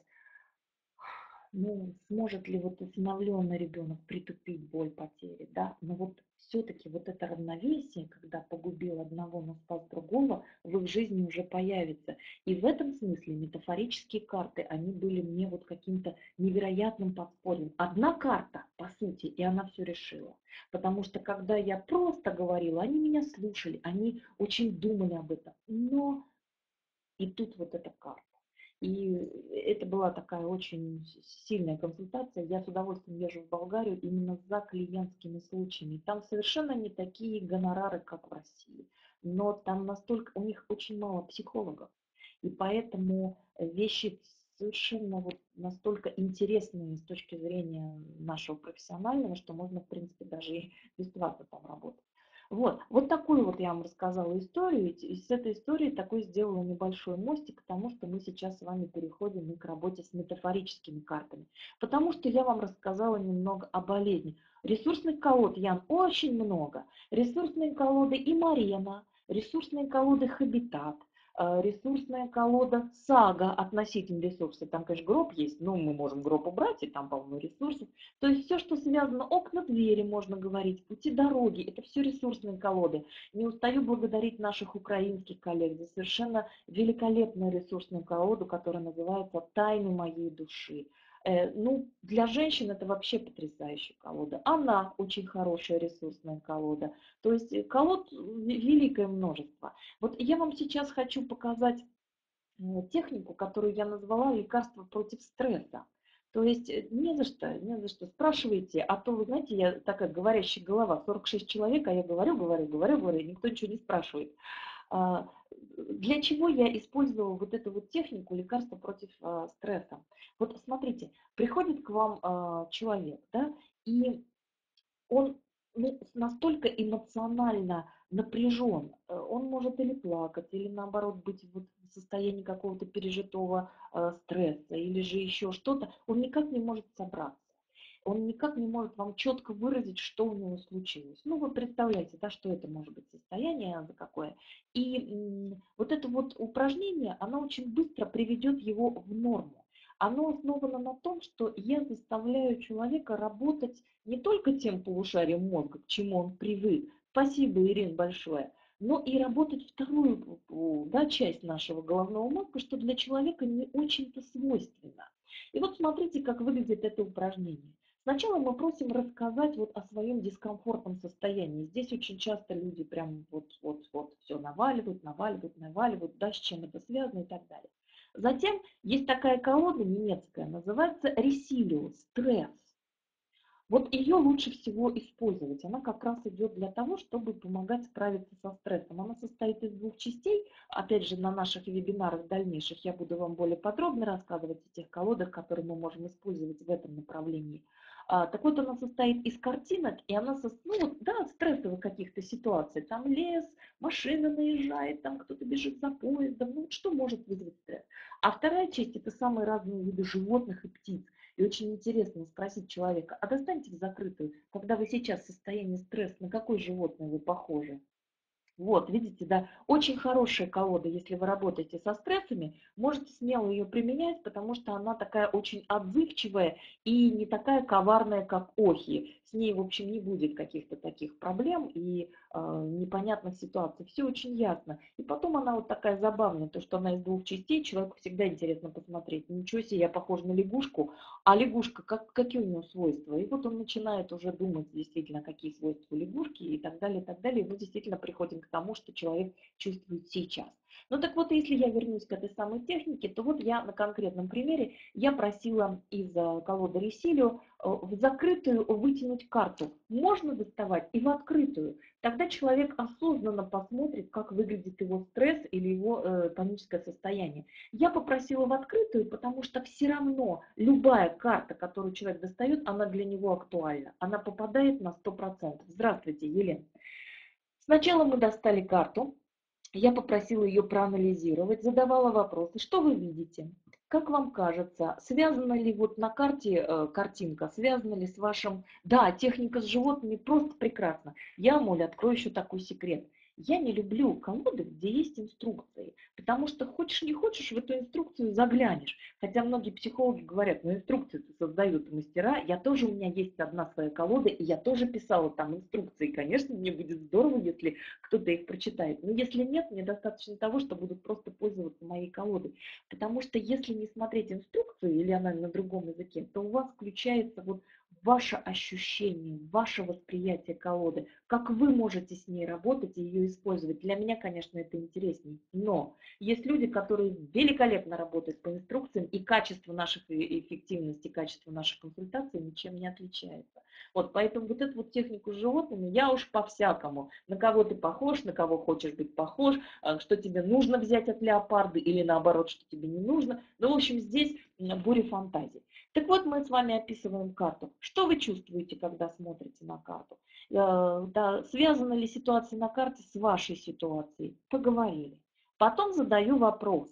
ну, сможет ли вот усыновленный ребенок притупить боль потери, да, но вот все-таки вот это равновесие, когда погубил одного, но спас другого, в их жизни уже появится. И в этом смысле метафорические карты, они были мне вот каким-то невероятным подспорьем. Одна карта, по сути, и она все решила. Потому что когда я просто говорила, они меня слушали, они очень думали об этом. Но и тут вот эта карта. И это была такая очень сильная консультация. Я с удовольствием езжу в Болгарию именно за клиентскими случаями. Там совершенно не такие гонорары, как в России. Но там настолько, у них очень мало психологов. И поэтому вещи совершенно вот настолько интересные с точки зрения нашего профессионального, что можно, в принципе, даже и бесплатно там работать. Вот, вот такую вот я вам рассказала историю, и с этой историей такой сделала небольшой мостик к тому, что мы сейчас с вами переходим и к работе с метафорическими картами. Потому что я вам рассказала немного о болезни. Ресурсных колод, Ян, очень много. Ресурсные колоды и Марена, ресурсные колоды Хабитат, э, ресурсная колода Сага относительно ресурса. Там, конечно, гроб есть, но мы можем гроб убрать, и там полно ресурсов. То есть все, что связано, окна, двери, можно говорить, пути, дороги, это все ресурсные колоды. Не устаю благодарить наших украинских коллег за совершенно великолепную ресурсную колоду, которая называется «Тайны моей души». Э, ну, для женщин это вообще потрясающая колода. Она очень хорошая ресурсная колода. То есть э, колод великое множество. Вот я вам сейчас хочу показать э, технику, которую я назвала лекарство против стресса. То есть э, не за что, не за что спрашивайте, а то, вы знаете, я такая говорящая голова, сорок шесть человек, а я говорю, говорю, говорю, говорю, и никто ничего не спрашивает. А, Для чего я использовала вот эту вот технику лекарства против а, стресса? Вот смотрите, приходит к вам а, человек, да, и он ну, настолько эмоционально напряжен, э, он может или плакать, или наоборот быть вот в состоянии какого-то пережитого э, стресса, или же еще что-то, он никак не может собраться. Он никак не может вам четко выразить, что у него случилось. Ну, вы представляете, да, что это может быть состояние, за какое. И м, вот это вот упражнение, оно очень быстро приведет его в норму. Оно основано на том, что я заставляю человека работать не только тем полушарием мозга, к чему он привык. Спасибо, Ирина, большое. Но и работать вторую да, часть нашего головного мозга, что для человека не очень-то свойственно. И вот смотрите, как выглядит это упражнение. Сначала мы просим рассказать вот о своем дискомфортном состоянии. Здесь очень часто люди прям вот-вот-вот все наваливают, наваливают, наваливают, да, с чем это связано и так далее. Затем есть такая колода немецкая, называется Resilience, стресс. Вот ее лучше всего использовать. Она как раз идет для того, чтобы помогать справиться со стрессом. Она состоит из двух частей. Опять же, на наших вебинарах дальнейших я буду вам более подробно рассказывать о тех колодах, которые мы можем использовать в этом направлении. А, так вот, она состоит из картинок, и она, со, ну вот, да, стрессовых каких-то ситуаций. Там лес, машина наезжает, там кто-то бежит за поездом. Ну, вот что может вызвать стресс? А вторая часть – это самые разные виды животных и птиц. И очень интересно спросить человека, а достаньте в закрытую, когда вы сейчас в состоянии стресса, на какое животное вы похожи? Вот, видите, да, очень хорошая колода, если вы работаете со стрессами, можете смело ее применять, потому что она такая очень отзывчивая и не такая коварная, как охи. С ней, в общем, не будет каких-то таких проблем и э, непонятных ситуаций. Все очень ясно. И потом она вот такая забавная, то, что она из двух частей, человеку всегда интересно посмотреть. Ничего себе, я похожа на лягушку, а лягушка, как, какие у нее свойства? И вот он начинает уже думать действительно, какие свойства у лягушки и так далее, и так далее. И мы действительно приходим к к тому, что человек чувствует сейчас. Ну так вот, если я вернусь к этой самой технике, то вот я на конкретном примере, я просила из э, колоды Ресилио э, в закрытую вытянуть карту. Можно доставать и в открытую. Тогда человек осознанно посмотрит, как выглядит его стресс или его э, паническое состояние. Я попросила в открытую, потому что все равно любая карта, которую человек достает, она для него актуальна. Она попадает на сто процентов. Здравствуйте, Елена. Сначала мы достали карту. Я попросила ее проанализировать, задавала вопросы. Что вы видите? Как вам кажется, связана ли вот на карте э, картинка, связана ли с вашим... Да, техника с животными просто прекрасно. Я, Моль, открою еще такой секрет. Я не люблю колоды, где есть инструкции, потому что хочешь не хочешь, в эту инструкцию заглянешь. Хотя многие психологи говорят, ну инструкции создают мастера. Я тоже, у меня есть одна своя колода, и я тоже писала там инструкции. Конечно, мне будет здорово, если кто-то их прочитает. Но если нет, мне достаточно того, что будут просто пользоваться моей колодой. Потому что если не смотреть инструкцию, или она на другом языке, то у вас включается вот ваше ощущение, ваше восприятие колоды, как вы можете с ней работать и ее использовать. Для меня, конечно, это интереснее. Но есть люди, которые великолепно работают по инструкциям, и качество наших эффективности, качество наших консультаций ничем не отличается. Вот поэтому вот эту вот технику с животными я уж по-всякому. На кого ты похож, на кого хочешь быть похож, что тебе нужно взять от леопарда или наоборот, что тебе не нужно. Ну, в общем, здесь буря фантазий. Так вот, мы с вами описываем карту. Что вы чувствуете, когда смотрите на карту? Да, связана ли ситуация на карте с вашей ситуацией? Поговорили. Потом задаю вопрос.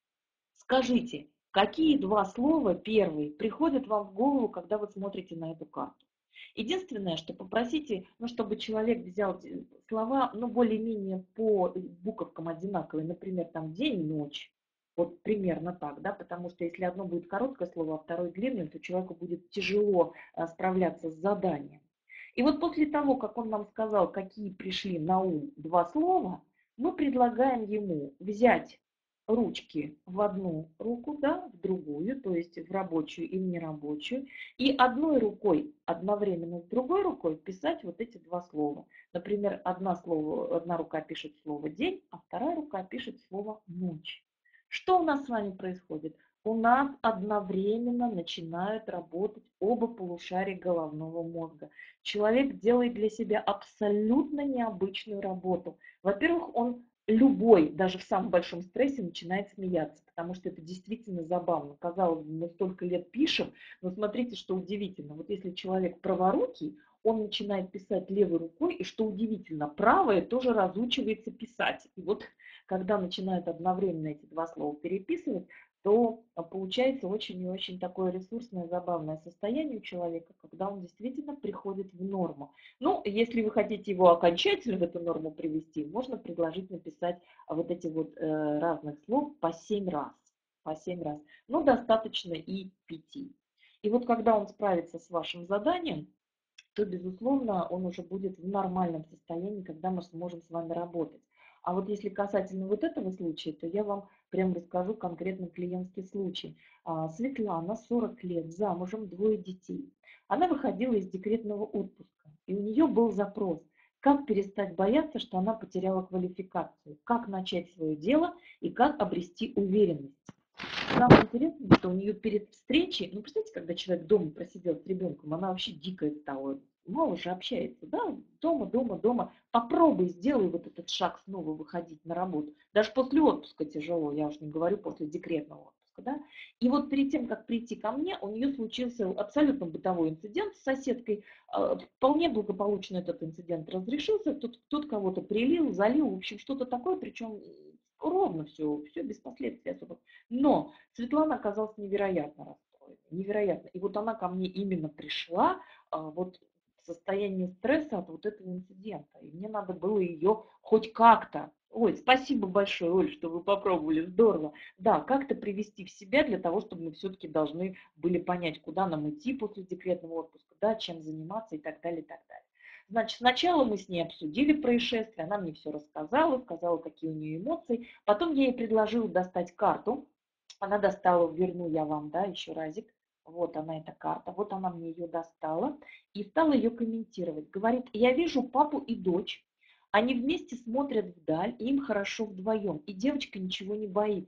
Скажите, какие два слова первые приходят вам в голову, когда вы смотрите на эту карту? Единственное, что попросите, ну, чтобы человек взял слова, ну, более-менее по буковкам одинаковые, например, там день, ночь. Вот примерно так, да, потому что если одно будет короткое слово, а второе длинное, то человеку будет тяжело а, справляться с заданием. И вот после того, как он нам сказал, какие пришли на ум два слова, мы предлагаем ему взять ручки в одну руку, да, в другую, то есть в рабочую и в нерабочую, и одной рукой одновременно с другой рукой писать вот эти два слова. Например, одна, слово, одна рука пишет слово «день», а вторая рука пишет слово «ночь». Что у нас с вами происходит? У нас одновременно начинают работать оба полушария головного мозга. Человек делает для себя абсолютно необычную работу. Во-первых, он любой, даже в самом большом стрессе, начинает смеяться, потому что это действительно забавно. Казалось бы, мы столько лет пишем, но смотрите, что удивительно. Вот если человек праворукий, он начинает писать левой рукой, и что удивительно, правая тоже разучивается писать. И вот когда начинают одновременно эти два слова переписывать, то получается очень и очень такое ресурсное, забавное состояние у человека, когда он действительно приходит в норму. Ну, если вы хотите его окончательно в эту норму привести, можно предложить написать вот эти вот э, разных слов по семь раз. По семь раз. Но достаточно и пяти. И вот когда он справится с вашим заданием, то, безусловно, он уже будет в нормальном состоянии, когда мы сможем с вами работать. А вот если касательно вот этого случая, то я вам прям расскажу конкретно клиентский случай. Светлана, сорок лет, замужем, двое детей. Она выходила из декретного отпуска, и у нее был запрос, как перестать бояться, что она потеряла квалификацию, как начать свое дело и как обрести уверенность. Самое интересное, что у нее перед встречей, ну, представляете, когда человек дома просидел с ребенком, она вообще дикая стала, мало же общается, да, дома, дома, дома. Попробуй, сделай вот этот шаг снова выходить на работу. Даже после отпуска тяжело, я уж не говорю после декретного отпуска, да. И вот перед тем, как прийти ко мне, у нее случился абсолютно бытовой инцидент с соседкой. Вполне благополучно этот инцидент разрешился, тут, тут кого-то прилил, залил, в общем, что-то такое, причем ровно все, все без последствий особо. Но Светлана оказалась невероятно расстроена, невероятно. И вот она ко мне именно пришла вот в состоянии стресса от вот этого инцидента. И мне надо было ее хоть как-то, ой, спасибо большое, Оль, что вы попробовали, здорово, да, как-то привести в себя для того, чтобы мы все-таки должны были понять, куда нам идти после декретного отпуска, да, чем заниматься и так далее, и так далее. Значит, сначала мы с ней обсудили происшествие, она мне все рассказала, сказала, какие у нее эмоции. Потом я ей предложила достать карту. Она достала, верну я вам, да, еще разик. Вот она, эта карта. Вот она мне ее достала и стала ее комментировать. Говорит, я вижу папу и дочь. Они вместе смотрят вдаль, и им хорошо вдвоем, и девочка ничего не боится.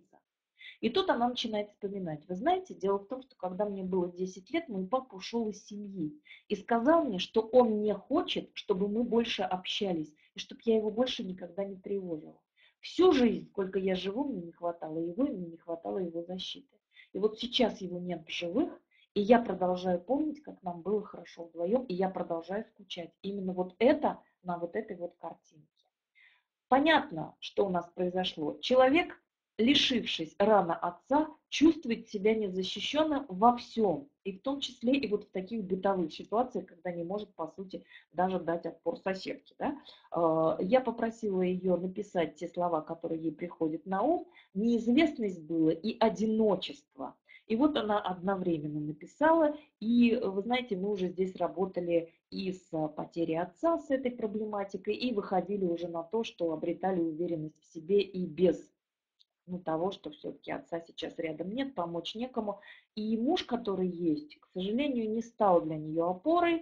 И тут она начинает вспоминать. Вы знаете, дело в том, что когда мне было десять лет, мой папа ушел из семьи и сказал мне, что он не хочет, чтобы мы больше общались, и чтобы я его больше никогда не тревожила. Всю жизнь, сколько я живу, мне не хватало его, и мне не хватало его защиты. И вот сейчас его нет в живых, и я продолжаю помнить, как нам было хорошо вдвоем, и я продолжаю скучать. Именно вот это на вот этой вот картинке. Понятно, что у нас произошло. Человек, лишившись рано отца, чувствует себя незащищенным во всем, и в том числе и вот в таких бытовых ситуациях, когда не может, по сути, даже дать отпор соседке. Да? Э, Я попросила ее написать те слова, которые ей приходят на ум. Неизвестность было и одиночество. И вот она одновременно написала, и вы знаете, мы уже здесь работали и с потерей отца, с этой проблематикой, и выходили уже на то, что обретали уверенность в себе и без ну, того, что все-таки отца сейчас рядом нет, помочь некому. И муж, который есть, к сожалению, не стал для нее опорой,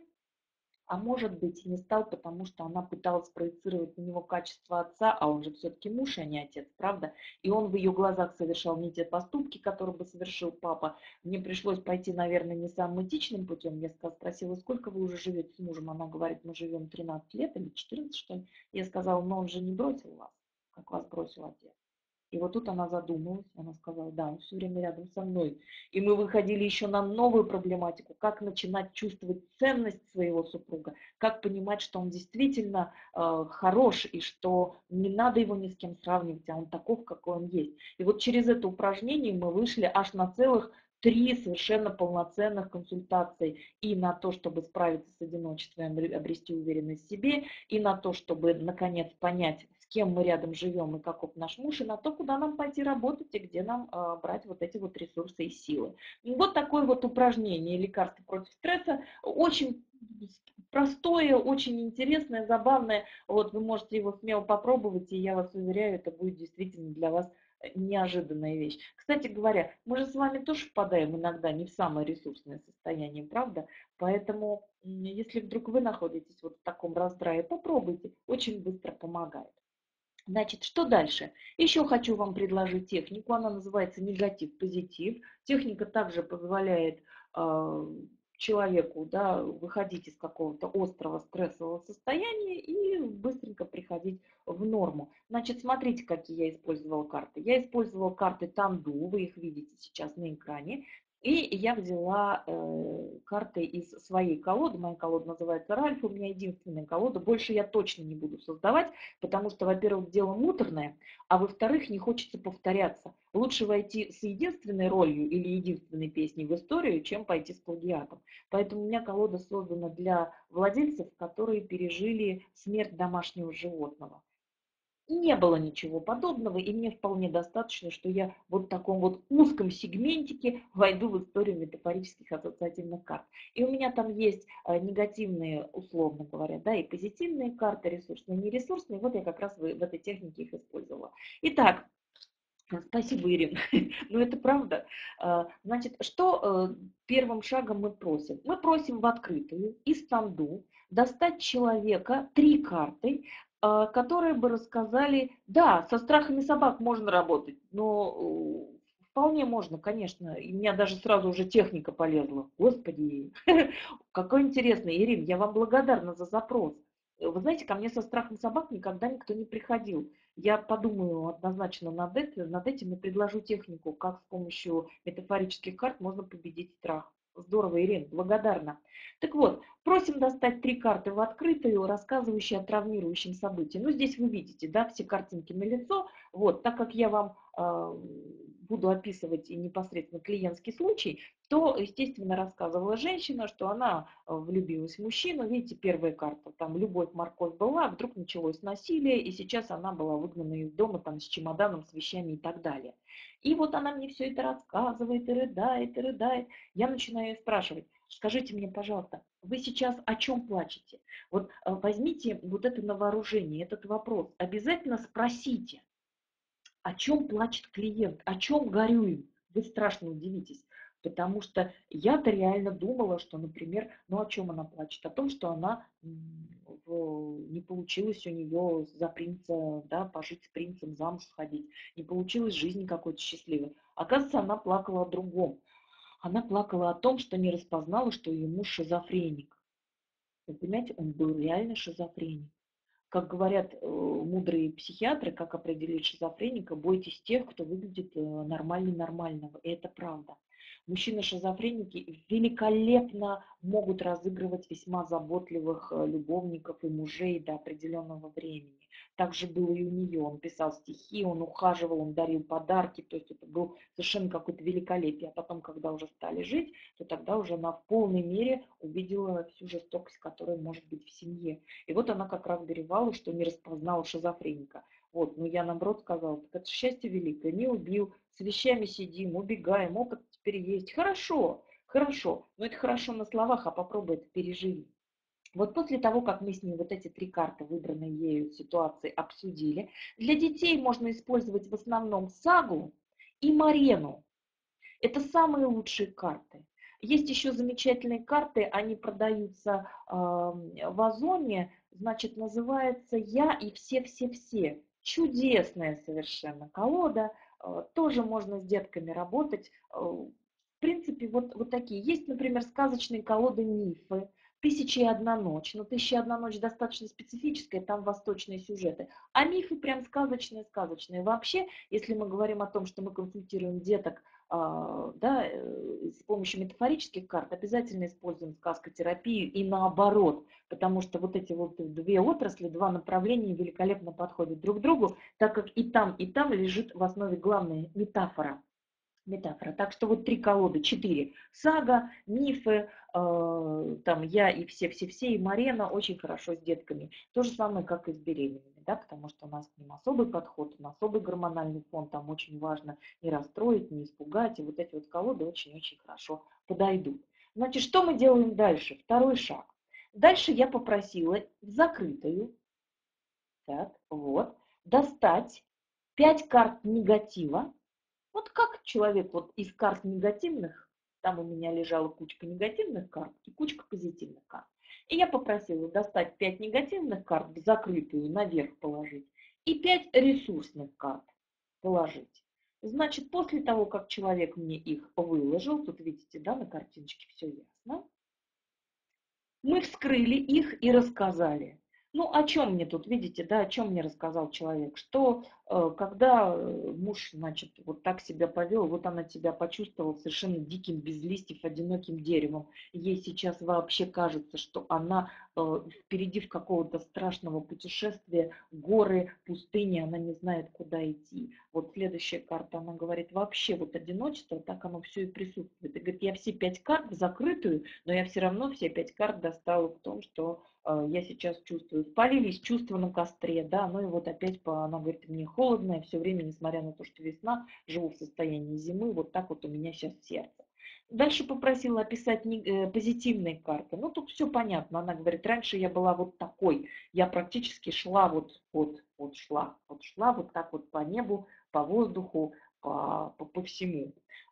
а может быть, не стал, потому что она пыталась проецировать на него качество отца, а он же все-таки муж, а не отец, правда? И он в ее глазах совершал не те поступки, которые бы совершил папа. Мне пришлось пойти, наверное, не самым этичным путем. Я спросила, сколько вы уже живете с мужем? Она говорит, мы живем тринадцать лет или четырнадцать, что ли. Я сказала, но он же не бросил вас, как вас бросил отец. И вот тут она задумалась, она сказала, да, он все время рядом со мной. И мы выходили еще на новую проблематику, как начинать чувствовать ценность своего супруга, как понимать, что он действительно э, хорош, и что не надо его ни с кем сравнивать, а он таков, какой он есть. И вот через это упражнение мы вышли аж на целых три совершенно полноценных консультаций и на то, чтобы справиться с одиночеством, обрести уверенность в себе, и на то, чтобы наконец понять, с кем мы рядом живем и каков наш муж, и на то, куда нам пойти работать и где нам э, брать вот эти вот ресурсы и силы. И вот такое вот упражнение «Лекарство против стресса» очень простое, очень интересное, забавное. Вот вы можете его смело попробовать, и я вас уверяю, это будет действительно для вас неожиданная вещь. Кстати говоря, мы же с вами тоже впадаем иногда не в самое ресурсное состояние, правда? Поэтому, если вдруг вы находитесь вот в таком раздрае, попробуйте, очень быстро помогает. Значит, что дальше? Еще хочу вам предложить технику, она называется негатив-позитив. Техника также позволяет э, человеку, да, выходить из какого-то острого стрессового состояния и быстренько приходить в норму. Значит, смотрите, какие я использовала карты. Я использовала карты Танду, вы их видите сейчас на экране. И я взяла э, карты из своей колоды, моя колода называется Ральф, у меня единственная колода, больше я точно не буду создавать, потому что, во-первых, дело муторное, а во-вторых, не хочется повторяться. Лучше войти с единственной ролью или единственной песней в историю, чем пойти с плагиатом. Поэтому у меня колода создана для владельцев, которые пережили смерть домашнего животного. Не было ничего подобного, и мне вполне достаточно, что я вот в таком вот узком сегментике войду в историю метафорических ассоциативных карт. И у меня там есть э, негативные, условно говоря, да, и позитивные карты, ресурсные, нересурсные. Вот я как раз в, в этой технике их использовала. Итак, спасибо, Ирина. Ну, это правда. А, Значит, что э, первым шагом мы просим? Мы просим в открытую из Танду достать человека три карты, а, которые бы рассказали, да, со страхами собак можно работать, но э, вполне можно, конечно. И у меня даже сразу уже техника полезла. Господи, какой интересный, Ирина, я вам благодарна за запрос. Вы знаете, ко мне со страхом собак никогда никто не приходил. Я подумаю однозначно над этим, над этим и предложу технику, как с помощью метафорических карт можно победить страх. Здорово, Ирина, благодарна. Так вот, просим достать три карты в открытую, рассказывающие о травмирующем событии. Ну, здесь вы видите, да, все картинки на лицо. Вот, так как я вам э, буду описывать и непосредственно клиентский случай, то, естественно, рассказывала женщина, что она влюбилась в мужчину. Видите, первая карта, там любовь, морковь была, вдруг началось насилие, и сейчас она была выгнана из дома там, с чемоданом, с вещами и так далее. И вот она мне все это рассказывает, и рыдает, и рыдает. Я начинаю ее спрашивать, скажите мне, пожалуйста, вы сейчас о чем плачете? Вот возьмите вот это на вооружение, этот вопрос. Обязательно спросите, о чем плачет клиент, о чем горюет. Вы страшно удивитесь. Потому что я-то реально думала, что, например, ну о чем она плачет? О том, что она м, в- не получилось у нее за принца, да, пожить с принцем, замуж сходить, не получилось жизнь какой-то счастливой. Оказывается, она плакала о другом. Она плакала о том, что не распознала, что ее муж шизофреник. Вы понимаете, он был реально шизофреник. Как говорят э, мудрые психиатры, как определить шизофреника, бойтесь тех, кто выглядит э, нормальнее нормального. И это правда. Мужчины-шизофреники великолепно могут разыгрывать весьма заботливых э, любовников и мужей до определенного времени. Так же было и у нее. Он писал стихи, он ухаживал, он дарил подарки. То есть это был совершенно какое-то великолепие. А потом, когда уже стали жить, то тогда уже она в полной мере увидела всю жестокость, которая может быть в семье. И вот она как раз горевала, что не распознала шизофреника. Вот, но я наоборот сказала, так это счастье великое, не убил, с вещами сидим, убегаем, опыт теперь есть. Хорошо, хорошо, но это хорошо на словах, а попробуй это переживи. Вот после того, как мы с ней вот эти три карты, выбранные ею ситуации, обсудили, для детей можно использовать в основном сагу и марену. Это самые лучшие карты. Есть еще замечательные карты, они продаются э, в Озоне, значит, называется «Я и все-все-все». Чудесная совершенно колода, э, тоже можно с детками работать. Э, в принципе, вот, вот такие. Есть, например, сказочные колоды «Мифы», «Тысяча и одна ночь». Но «Тысяча и одна ночь» достаточно специфическая, там восточные сюжеты. А «Мифы» прям сказочные-сказочные. Вообще, если мы говорим о том, что мы консультируем деток, а, да, э, с помощью метафорических карт, обязательно используем сказкотерапию и наоборот, потому что вот эти вот две отрасли, два направления великолепно подходят друг к другу, так как и там, и там лежит в основе главная метафора. Метафора. Так что вот три колоды, четыре. Сага, мифы, э, там я и все-все-все, и Марена очень хорошо с детками. То же самое, как и с беременными, да, потому что у нас к ним особый подход, на особый гормональный фон, там очень важно не расстроить, не испугать, и вот эти вот колоды очень-очень хорошо подойдут. Значит, что мы делаем дальше? Второй шаг. Дальше я попросила в закрытую, так, вот, достать пять карт негатива. Вот как человек вот из карт негативных, там у меня лежала кучка негативных карт и кучка позитивных карт. И я попросила достать пять негативных карт, в закрытую наверх положить, и пять ресурсных карт положить. Значит, после того, как человек мне их выложил, тут видите, да, на картиночке все ясно, мы вскрыли их и рассказали. Ну, о чем мне тут, видите, да, о чем мне рассказал человек, что э, когда э, муж, значит, вот так себя повел, вот она себя почувствовала совершенно диким, без листьев, одиноким деревом. Ей сейчас вообще кажется, что она э, впереди в какого-то страшного путешествия, горы, пустыни, она не знает, куда идти. Вот следующая карта, она говорит, вообще вот одиночество, так оно все и присутствует. И говорит, я все пять карт в закрытую, но я все равно все пять карт достала в том, что э, я сейчас чувствую. Спалились чувства на костре, да, ну и вот опять по, она говорит, мне холодно, я все время, несмотря на то, что весна, живу в состоянии зимы, вот так вот у меня сейчас сердце. Дальше попросила описать не, э, позитивные карты. Ну, тут все понятно. Она говорит, раньше я была вот такой. Я практически шла вот, вот, вот шла, вот шла вот так вот по небу, по воздуху, по, по, по всему.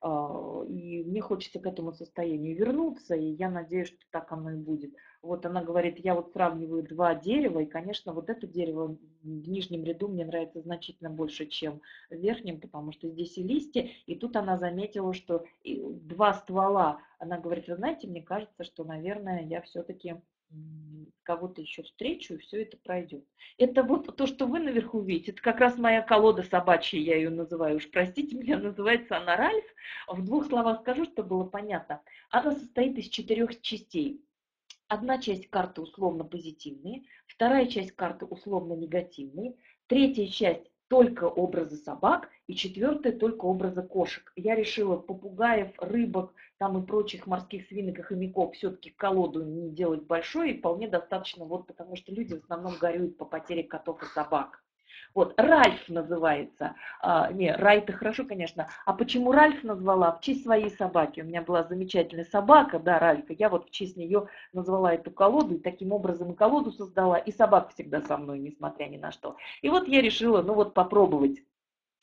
А, И мне хочется к этому состоянию вернуться, и я надеюсь, что так оно и будет. Вот она говорит, я вот сравниваю два дерева, и, конечно, вот это дерево в нижнем ряду мне нравится значительно больше, чем в верхнем, потому что здесь и листья, и тут она заметила, что два ствола. Она говорит, вы знаете, мне кажется, что, наверное, я все-таки кого-то еще встречу, и все это пройдет. Это вот то, что вы наверху видите, это как раз моя колода собачья, я ее называю, уж простите меня, называется она Ральф. В двух словах скажу, чтобы было понятно. Она состоит из четырех частей. Одна часть карты условно позитивные, вторая часть карты условно негативные, третья часть только образы собак и четвертая только образы кошек. Я решила попугаев, рыбок, там и прочих морских свинок и хомяков все-таки колоду не делать большой, и вполне достаточно, вот потому что люди в основном горюют по потере котов и собак. Вот, Ральф называется. А, не, Рай-то хорошо, конечно. А почему Ральф назвала? В честь своей собаки. У меня была замечательная собака, да, Ральфа. Я вот в честь нее назвала эту колоду, и таким образом и колоду создала, и собака всегда со мной, несмотря ни на что. И вот я решила, ну вот попробовать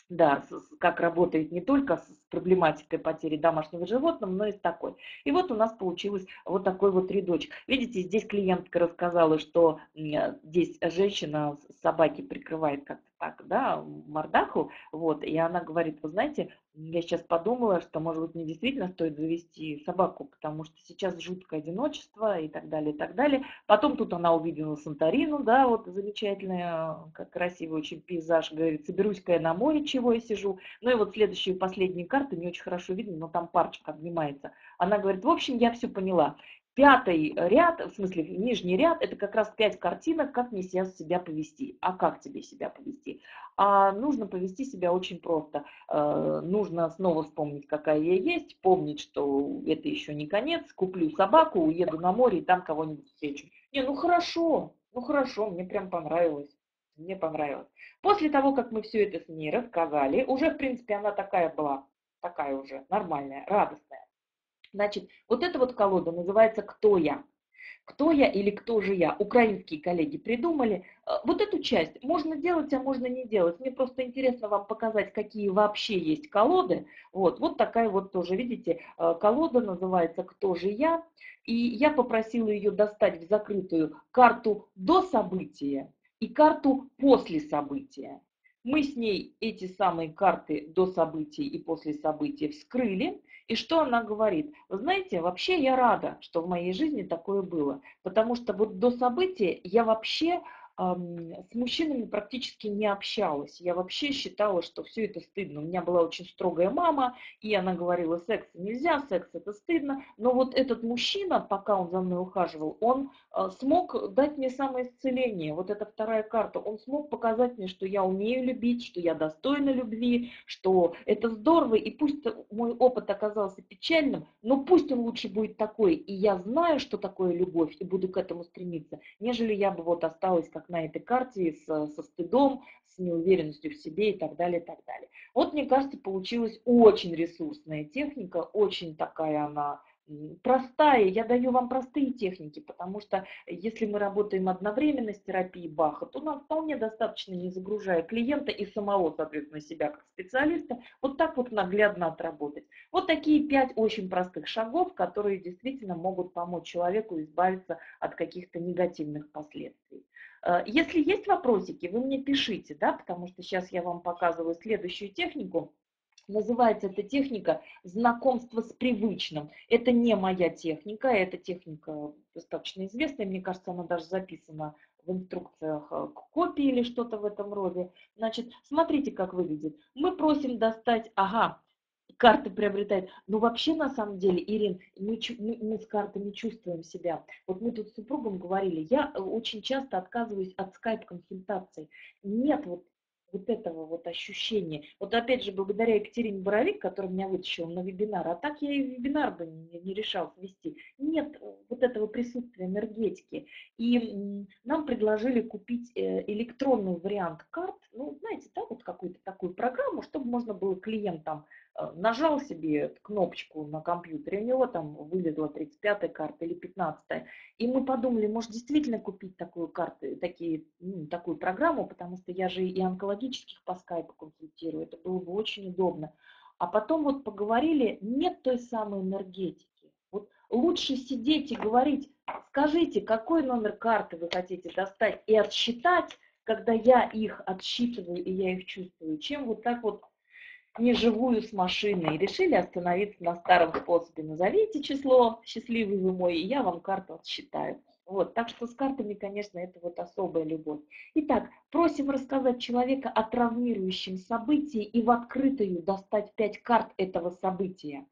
Да, с с как работает не только с с проблематикой потери домашнего животного, но и с такой. И вот у нас получилось вот такой вот рядочек. Видите, здесь клиентка рассказала, что, м, э, здесь женщина с собаки прикрывает как-то так, да, мордаху, вот, и она говорит: "Вы знаете, я сейчас подумала, что, может быть, мне действительно стоит завести собаку, потому что сейчас жуткое одиночество", и так далее, и так далее. Потом тут она увидела Санторину, да, вот замечательный, э, как красивый очень пейзаж. Говорит: "Соберусь-ка я на море, чего я сижу". Ну и вот следующую, последнюю карту не очень хорошо видно, но там парочка обнимается. Она говорит: "В общем, я все поняла. Пятый ряд, в смысле нижний ряд, это как раз пять картинок, как мне сейчас себя повести". А как тебе себя повести? А нужно повести себя очень просто. Э, нужно снова вспомнить, какая я есть, помнить, что это еще не конец, куплю собаку, уеду на море и там кого-нибудь встречу. Не, ну хорошо, ну хорошо, мне прям понравилось. Мне понравилось. После того, как мы все это с ней рассказали, уже, в принципе, она такая была, такая уже нормальная, радостная. Значит, вот эта вот колода называется "Кто я?". Кто я или кто же я? Украинские коллеги придумали. Э, Вот эту часть можно делать, а можно не делать. Мне просто интересно вам показать, какие вообще есть колоды. Вот, вот такая вот тоже, видите, э, колода называется "Кто же я?". И я попросила ее достать в закрытую карту до события и карту после события. Мы с ней эти самые карты до событий и после события вскрыли. И что она говорит? Вы знаете, вообще я рада, что в моей жизни такое было. Потому что вот до события я вообще ам, с мужчинами практически не общалась. Я вообще считала, что все это стыдно. У меня была очень строгая мама, и она говорила: секс нельзя, секс это стыдно. Но вот этот мужчина, пока он за мной ухаживал, он а, смог дать мне самоисцеление. Вот эта вторая карта. Он смог показать мне, что я умею любить, что я достойна любви, что это здорово. И пусть мой опыт оказался печальным, но пусть он лучше будет такой. И я знаю, что такое любовь, и буду к этому стремиться, нежели я бы вот осталась как на этой карте с, со стыдом, с неуверенностью в себе и так далее, и так далее. Вот, мне кажется, получилась очень ресурсная техника, очень такая она простая. Я даю вам простые техники, потому что если мы работаем одновременно с терапией Баха, то нам вполне достаточно, не загружая клиента и самого, соответственно, себя как специалиста, вот так вот наглядно отработать. Вот такие пять очень простых шагов, которые действительно могут помочь человеку избавиться от каких-то негативных последствий. Э, Если есть вопросики, вы мне пишите, да, потому что сейчас я вам показываю следующую технику. Называется эта техника знакомство с привычным. Это не моя техника, эта техника достаточно известная, мне кажется, она даже записана в инструкциях э, к копии или что-то в этом роде. Значит, смотрите, как выглядит. Мы просим достать, ага, карты приобретает. Но вообще, на самом деле, Ирин, мы, мы, мы с картами чувствуем себя. Вот мы тут с супругом говорили, я э, очень часто отказываюсь от скайп-консультаций. Нет вот вот этого вот ощущения. Вот опять же, благодаря Екатерине Боровик, которая меня вытащила на вебинар, а так я и вебинар бы не, не решалась вести. Нет э, вот этого присутствия энергетики. И м, нам предложили купить э, электронный вариант карт, ну, знаете, да, вот какую-то такую программу, чтобы можно было клиентам э, нажал себе кнопочку на компьютере, у него там вылезла тридцать пятая карта или пятнадцатая. И мы подумали, может действительно купить такую карту, такие, ну, такую программу, потому что я же и онкологических по скайпу консультирую, это было бы очень удобно. А потом вот поговорили, нет той самой энергетики. Вот лучше сидеть и говорить, скажите, какой номер карты вы хотите достать и отсчитать, когда я их отсчитываю и я их чувствую, чем вот так вот не живую с машиной. Решили остановиться на старом способе. Назовите число, счастливый вы мой, и я вам карту отсчитаю. Вот, так что с картами, конечно, это вот особая любовь. Итак, просим рассказать человека о травмирующем событии и в открытую достать пять карт этого события.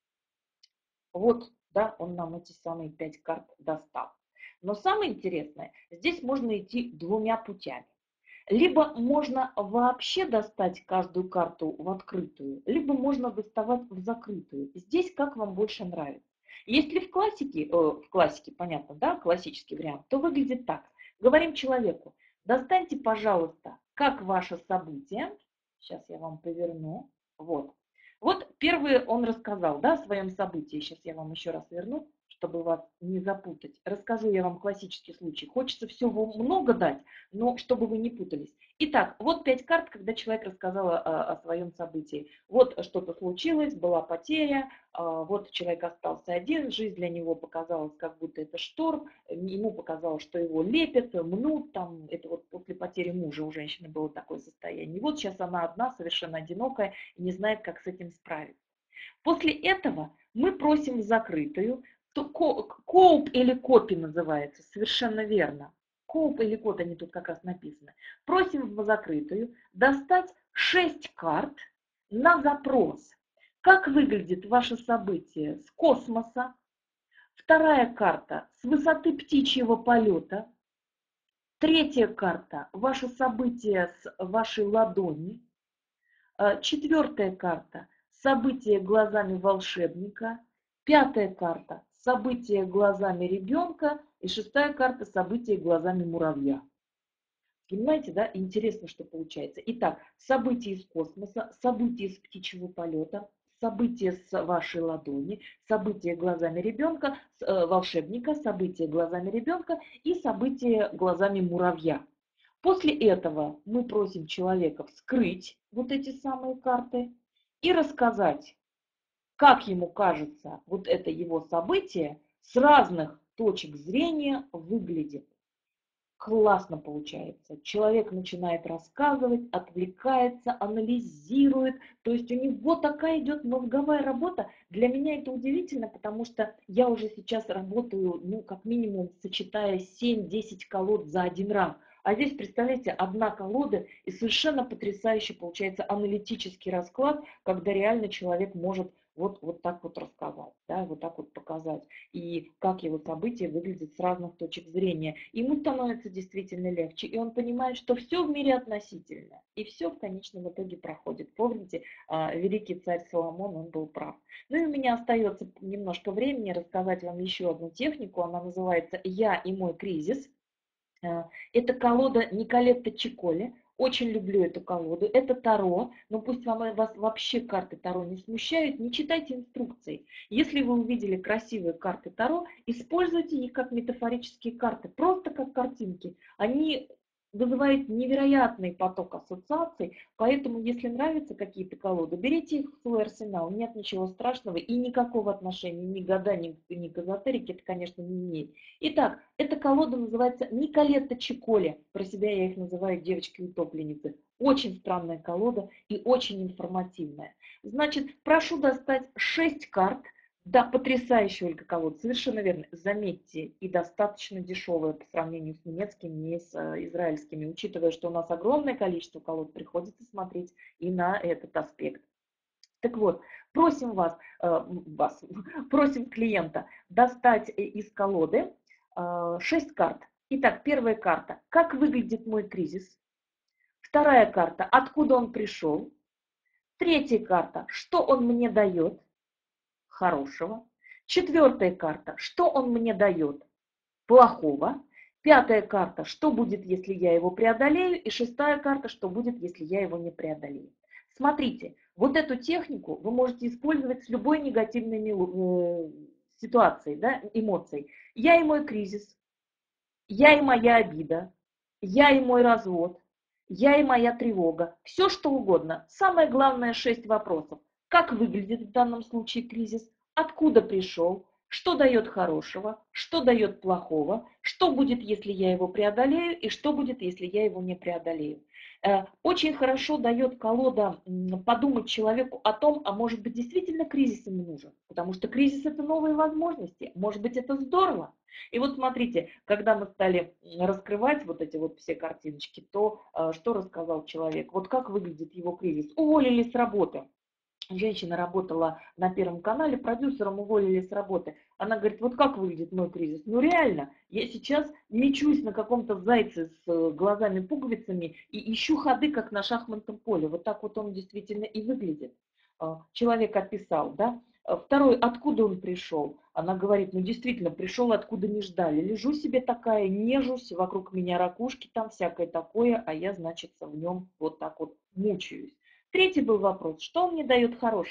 Вот, да, он нам эти самые пять карт достал. Но самое интересное, здесь можно идти двумя путями. Либо можно вообще достать каждую карту в открытую, либо можно доставать в закрытую. Здесь как вам больше нравится. Если в классике, э, в классике, понятно, да, классический вариант, то выглядит так. Говорим человеку, достаньте, пожалуйста, как ваше событие. Сейчас я вам поверну. Вот. Вот первый он рассказал, да, о своем событии. Сейчас я вам еще раз верну, чтобы вас не запутать. Расскажу я вам классический случай. Хочется всего много дать, но чтобы вы не путались. Итак, вот пять карт, когда человек рассказал о, о своем событии. Вот что-то случилось, была потеря, вот человек остался один, жизнь для него показалась, как будто это шторм, ему показалось, что его лепят, мнут, там, это вот после потери мужа у женщины было такое состояние. И вот сейчас она одна, совершенно одинокая, и не знает, как с этим справиться. После этого мы просим в закрытую, коуп или копи называется, совершенно верно. Коуп или код, они тут как раз написаны. Просим в закрытую достать шесть карт на запрос. Как выглядит ваше событие с космоса? Вторая карта с высоты птичьего полета. Третья карта – ваше событие с вашей ладони. Четвертая карта – событие глазами волшебника. Пятая карта – событие глазами ребенка. И шестая карта – событие глазами муравья. Понимаете, да? Интересно, что получается. Итак, события из космоса, события из птичьего полета, события с вашей ладони, события глазами ребенка, э, волшебника, события глазами ребенка и события глазами муравья. После этого мы просим человека вскрыть вот эти самые карты и рассказать, как ему кажется вот это его событие с разных точек зрения выглядит. Классно получается. Человек начинает рассказывать, отвлекается, анализирует. То есть у него такая идет мозговая работа. Для меня это удивительно, потому что я уже сейчас работаю, ну, как минимум, сочетая семь-десять колод за один раз. А здесь, представляете, одна колода и совершенно потрясающе получается аналитический расклад, когда реально человек может вот, вот так вот рассказать, да, вот так вот показать, и как его события выглядят с разных точек зрения. Ему становится действительно легче, и он понимает, что все в мире относительно, и все в конечном итоге проходит. Помните, великий царь Соломон, он был прав. Ну и у меня остается немножко времени рассказать вам еще одну технику, она называется «Я и мой кризис». Это колода Николетто Чиколи. Очень люблю эту колоду. Это Таро, но пусть вам, вас вообще карты Таро не смущают, не читайте инструкции. Если вы увидели красивые карты Таро, используйте их как метафорические карты, просто как картинки. Они вызывают невероятный поток ассоциаций, поэтому если нравятся какие-то колоды, берите их в свой арсенал, нет ничего страшного и никакого отношения ни к гаданию, ни к эзотерике это, конечно, не имеет. Итак, эта колода называется Николетто Чиколи, про себя я их называю девочки-утопленницы. Очень странная колода и очень информативная. Значит, прошу достать шесть карт. Да, потрясающая, Ольга, колода, совершенно верно. Заметьте, и достаточно дешевая по сравнению с немецкими и с э, израильскими, учитывая, что у нас огромное количество колод, приходится смотреть и на этот аспект. Так вот, просим вас, э, вас просим клиента достать из колоды э, шесть карт. Итак, первая карта. Как выглядит мой кризис? Вторая карта. Откуда он пришел? Третья карта. Что он мне дает? Хорошего. Четвертая карта. Что он мне дает? Плохого. Пятая карта. Что будет, если я его преодолею? И шестая карта. Что будет, если я его не преодолею? Смотрите, вот эту технику вы можете использовать с любой негативной ситуацией, да, эмоцией. Я и мой кризис, я и моя обида, я и мой развод, я и моя тревога. Все что угодно. Самое главное шесть вопросов. Как выглядит в данном случае кризис? Откуда пришел? Что дает хорошего? Что дает плохого? Что будет, если я его преодолею? И что будет, если я его не преодолею? Очень хорошо дает колода подумать человеку о том, а может быть действительно кризис ему нужен. Потому что кризис это новые возможности. Может быть это здорово. И вот смотрите, когда мы стали раскрывать вот эти вот все картиночки, то что рассказал человек? Вот как выглядит его кризис? Уволили с работы. Женщина работала на Первом канале, продюсером уволили с работы. Она говорит, вот как выглядит мой кризис? Ну реально, я сейчас мечусь на каком-то зайце с глазами-пуговицами и ищу ходы, как на шахматном поле. Вот так вот он действительно и выглядит. Человек описал, да? Второй, откуда он пришел? Она говорит, ну действительно, пришел, откуда не ждали. Лежу себе такая, нежусь, вокруг меня ракушки, там всякое такое, а я, значит, в нем вот так вот мучаюсь. Третий был вопрос, что он мне дает хорошего?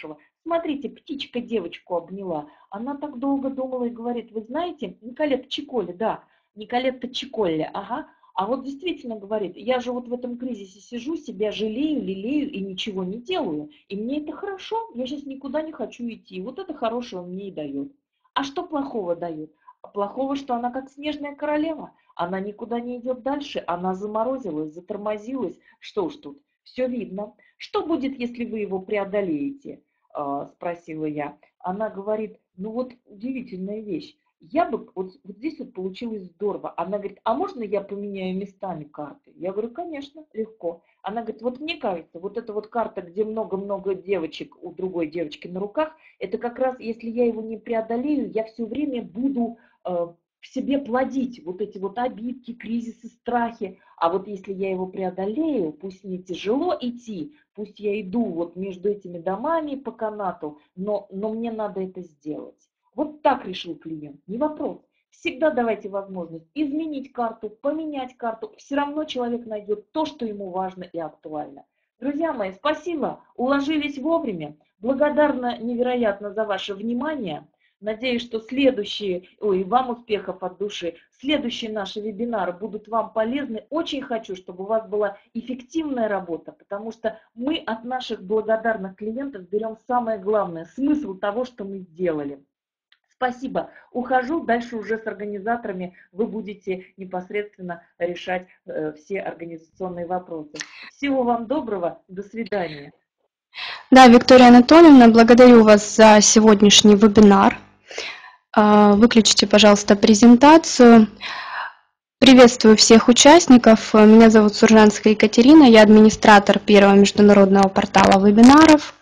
Смотрите, птичка девочку обняла. Она так долго думала и говорит, вы знаете, Николетта Чиколли, да, Николетта Чиколли, ага. А вот действительно говорит, я же вот в этом кризисе сижу, себя жалею, лелею и ничего не делаю. И мне это хорошо, я сейчас никуда не хочу идти. Вот это хорошее он мне и дает. А что плохого дает? Плохого, что она как снежная королева. Она никуда не идет дальше, она заморозилась, затормозилась. Что уж тут, все видно. Что будет, если вы его преодолеете? Спросила я. Она говорит, ну вот удивительная вещь. Я бы, вот, вот здесь вот получилось здорово. Она говорит, а можно я поменяю местами карты? Я говорю, конечно, легко. Она говорит, вот мне кажется, вот эта вот карта, где много-много девочек у другой девочки на руках, это как раз, если я его не преодолею, я все время буду э, в себе плодить вот эти вот обидки, кризисы, страхи. А вот если я его преодолею, пусть мне тяжело идти, пусть я иду вот между этими домами по канату, но, но мне надо это сделать. Вот так решил клиент, не вопрос. Всегда давайте возможность изменить карту, поменять карту. Все равно человек найдет то, что ему важно и актуально. Друзья мои, спасибо, уложились вовремя. Благодарна невероятно за ваше внимание. Надеюсь, что следующие, ой, вам успехов от души, следующие наши вебинары будут вам полезны. Очень хочу, чтобы у вас была эффективная работа, потому что мы от наших благодарных клиентов берем самое главное, смысл того, что мы сделали. Спасибо. Ухожу. Дальше уже с организаторами вы будете непосредственно решать э, все организационные вопросы. Всего вам доброго. До свидания. Да, Виктория Анатольевна, благодарю вас за сегодняшний вебинар. Выключите, пожалуйста, презентацию. Приветствую всех участников. Меня зовут Суржанская Екатерина, я администратор первого международного портала вебинаров.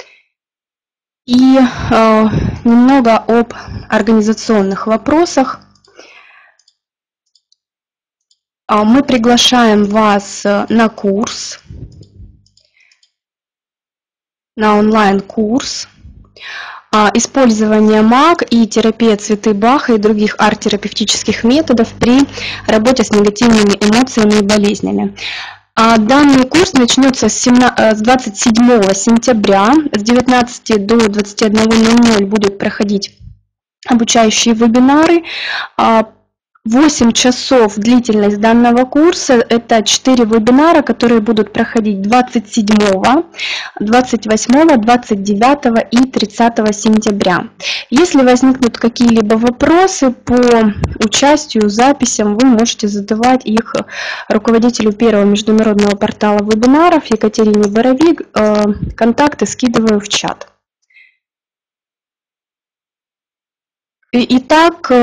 И э, немного об организационных вопросах. Мы приглашаем вас на курс, на онлайн-курс использование МАГ и терапия цветы Баха и других арт-терапевтических методов при работе с негативными эмоциями и болезнями. Данный курс начнется с двадцать седьмого сентября, с девятнадцати до двадцати одного ноль ноль будут проходить обучающие вебинары. восемь часов длительность данного курса, это четыре вебинара, которые будут проходить двадцать седьмого, двадцать восьмого, двадцать девятого и тридцатого сентября. Если возникнут какие-либо вопросы по участию, записям, вы можете задавать их руководителю первого международного портала вебинаров Екатерине Боровик. Контакты скидываю в чат. Итак,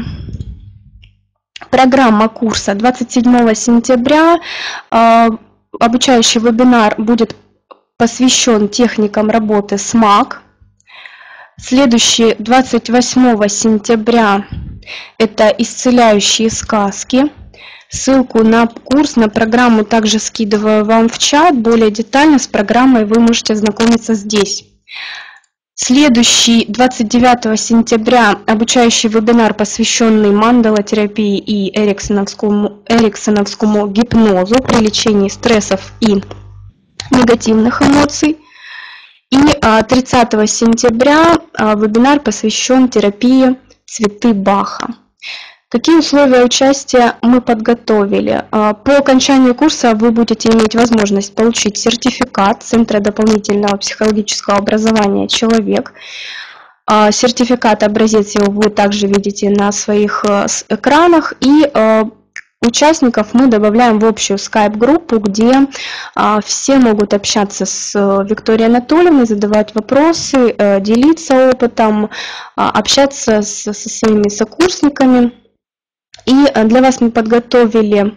программа курса двадцать седьмого сентября. Обучающий вебинар будет посвящен техникам работы с МАГ. Следующий двадцать восьмого сентября это исцеляющие сказки. Ссылку на курс, на программу также скидываю вам в чат. Более детально с программой вы можете ознакомиться здесь. Следующий двадцать девятого сентября обучающий вебинар, посвященный мандала-терапии и эриксоновскому, эриксоновскому гипнозу при лечении стрессов и негативных эмоций. И тридцатого сентября вебинар посвящен терапии цветы Баха. Какие условия участия мы подготовили? По окончанию курса вы будете иметь возможность получить сертификат Центра дополнительного психологического образования «Человек». Сертификат, образец его вы также видите на своих экранах. И участников мы добавляем в общую скайп-группу, где все могут общаться с Викторией Анатольевной, задавать вопросы, делиться опытом, общаться со своими сокурсниками. И для вас мы подготовили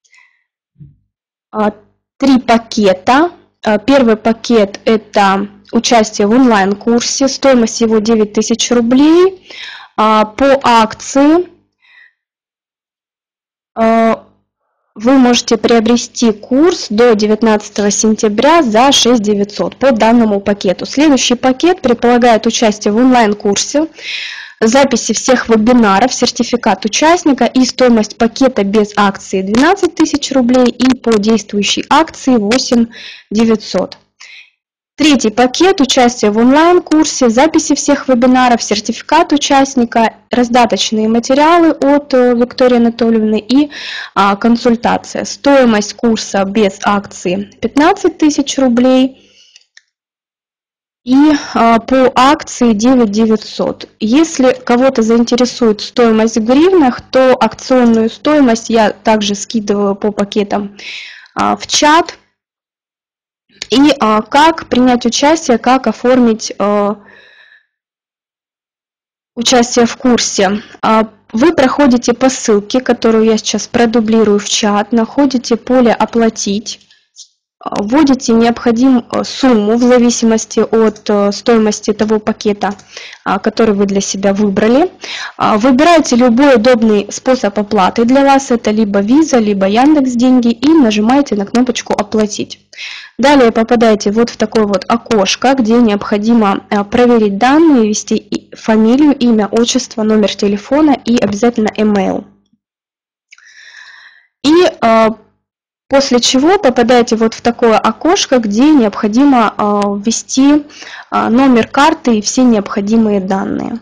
три пакета. Первый пакет – это участие в онлайн-курсе, стоимость его девять тысяч рублей. По акции вы можете приобрести курс до девятнадцатого сентября за шесть тысяч девятьсот по данному пакету. Следующий пакет предполагает участие в онлайн-курсе, записи всех вебинаров, сертификат участника и стоимость пакета без акции двенадцать тысяч рублей и по действующей акции восемь тысяч девятьсот. Третий пакет – участие в онлайн-курсе, записи всех вебинаров, сертификат участника, раздаточные материалы от Виктории Анатольевны и а, консультация. Стоимость курса без акции пятнадцать тысяч рублей и а, по акции девять тысяч девятьсот. Если кого-то заинтересует стоимость в гривнах, то акционную стоимость я также скидываю по пакетам а, в чат. И а, как принять участие, как оформить а, участие в курсе. А, вы проходите по ссылке, которую я сейчас продублирую в чат, находите поле «Оплатить», вводите необходимую сумму в зависимости от стоимости того пакета, который вы для себя выбрали. Выбираете любой удобный способ оплаты для вас, это либо Visa, либо Яндекс.Деньги, и нажимаете на кнопочку «Оплатить». Далее попадаете вот в такое вот окошко, где необходимо проверить данные, ввести фамилию, имя, отчество, номер телефона и обязательно email. И после чего попадаете вот в такое окошко, где необходимо ввести номер карты и все необходимые данные.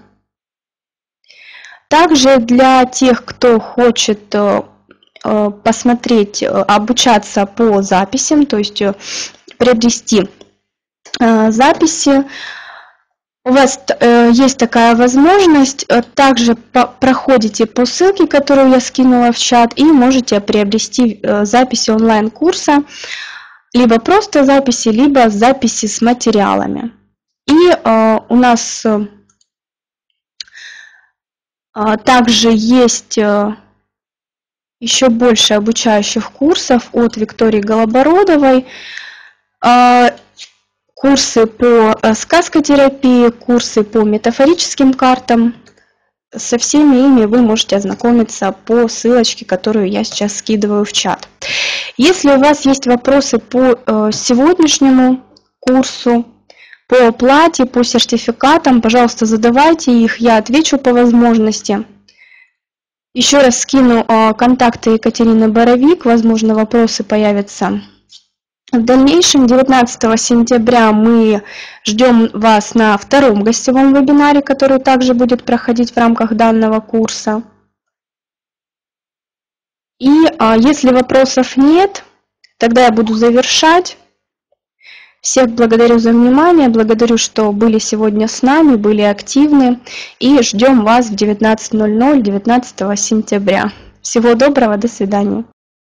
Также для тех, кто хочет посмотреть, обучаться по записям, то есть приобрести записи, у вас есть такая возможность, также проходите по ссылке, которую я скинула в чат, и можете приобрести записи онлайн-курса, либо просто записи, либо записи с материалами. И у нас также есть еще больше обучающих курсов от Виктории Голобородовой. Курсы по сказкотерапии, курсы по метафорическим картам. Со всеми ими вы можете ознакомиться по ссылочке, которую я сейчас скидываю в чат. Если у вас есть вопросы по сегодняшнему курсу, по оплате, по сертификатам, пожалуйста, задавайте их, я отвечу по возможности. Еще раз скину контакты Екатерины Боровик, возможно, вопросы появятся. В дальнейшем, девятнадцатого сентября, мы ждем вас на втором гостевом вебинаре, который также будет проходить в рамках данного курса. И а, если вопросов нет, тогда я буду завершать. Всех благодарю за внимание, благодарю, что были сегодня с нами, были активны. И ждем вас в девятнадцать ноль ноль девятнадцатого сентября. Всего доброго, до свидания.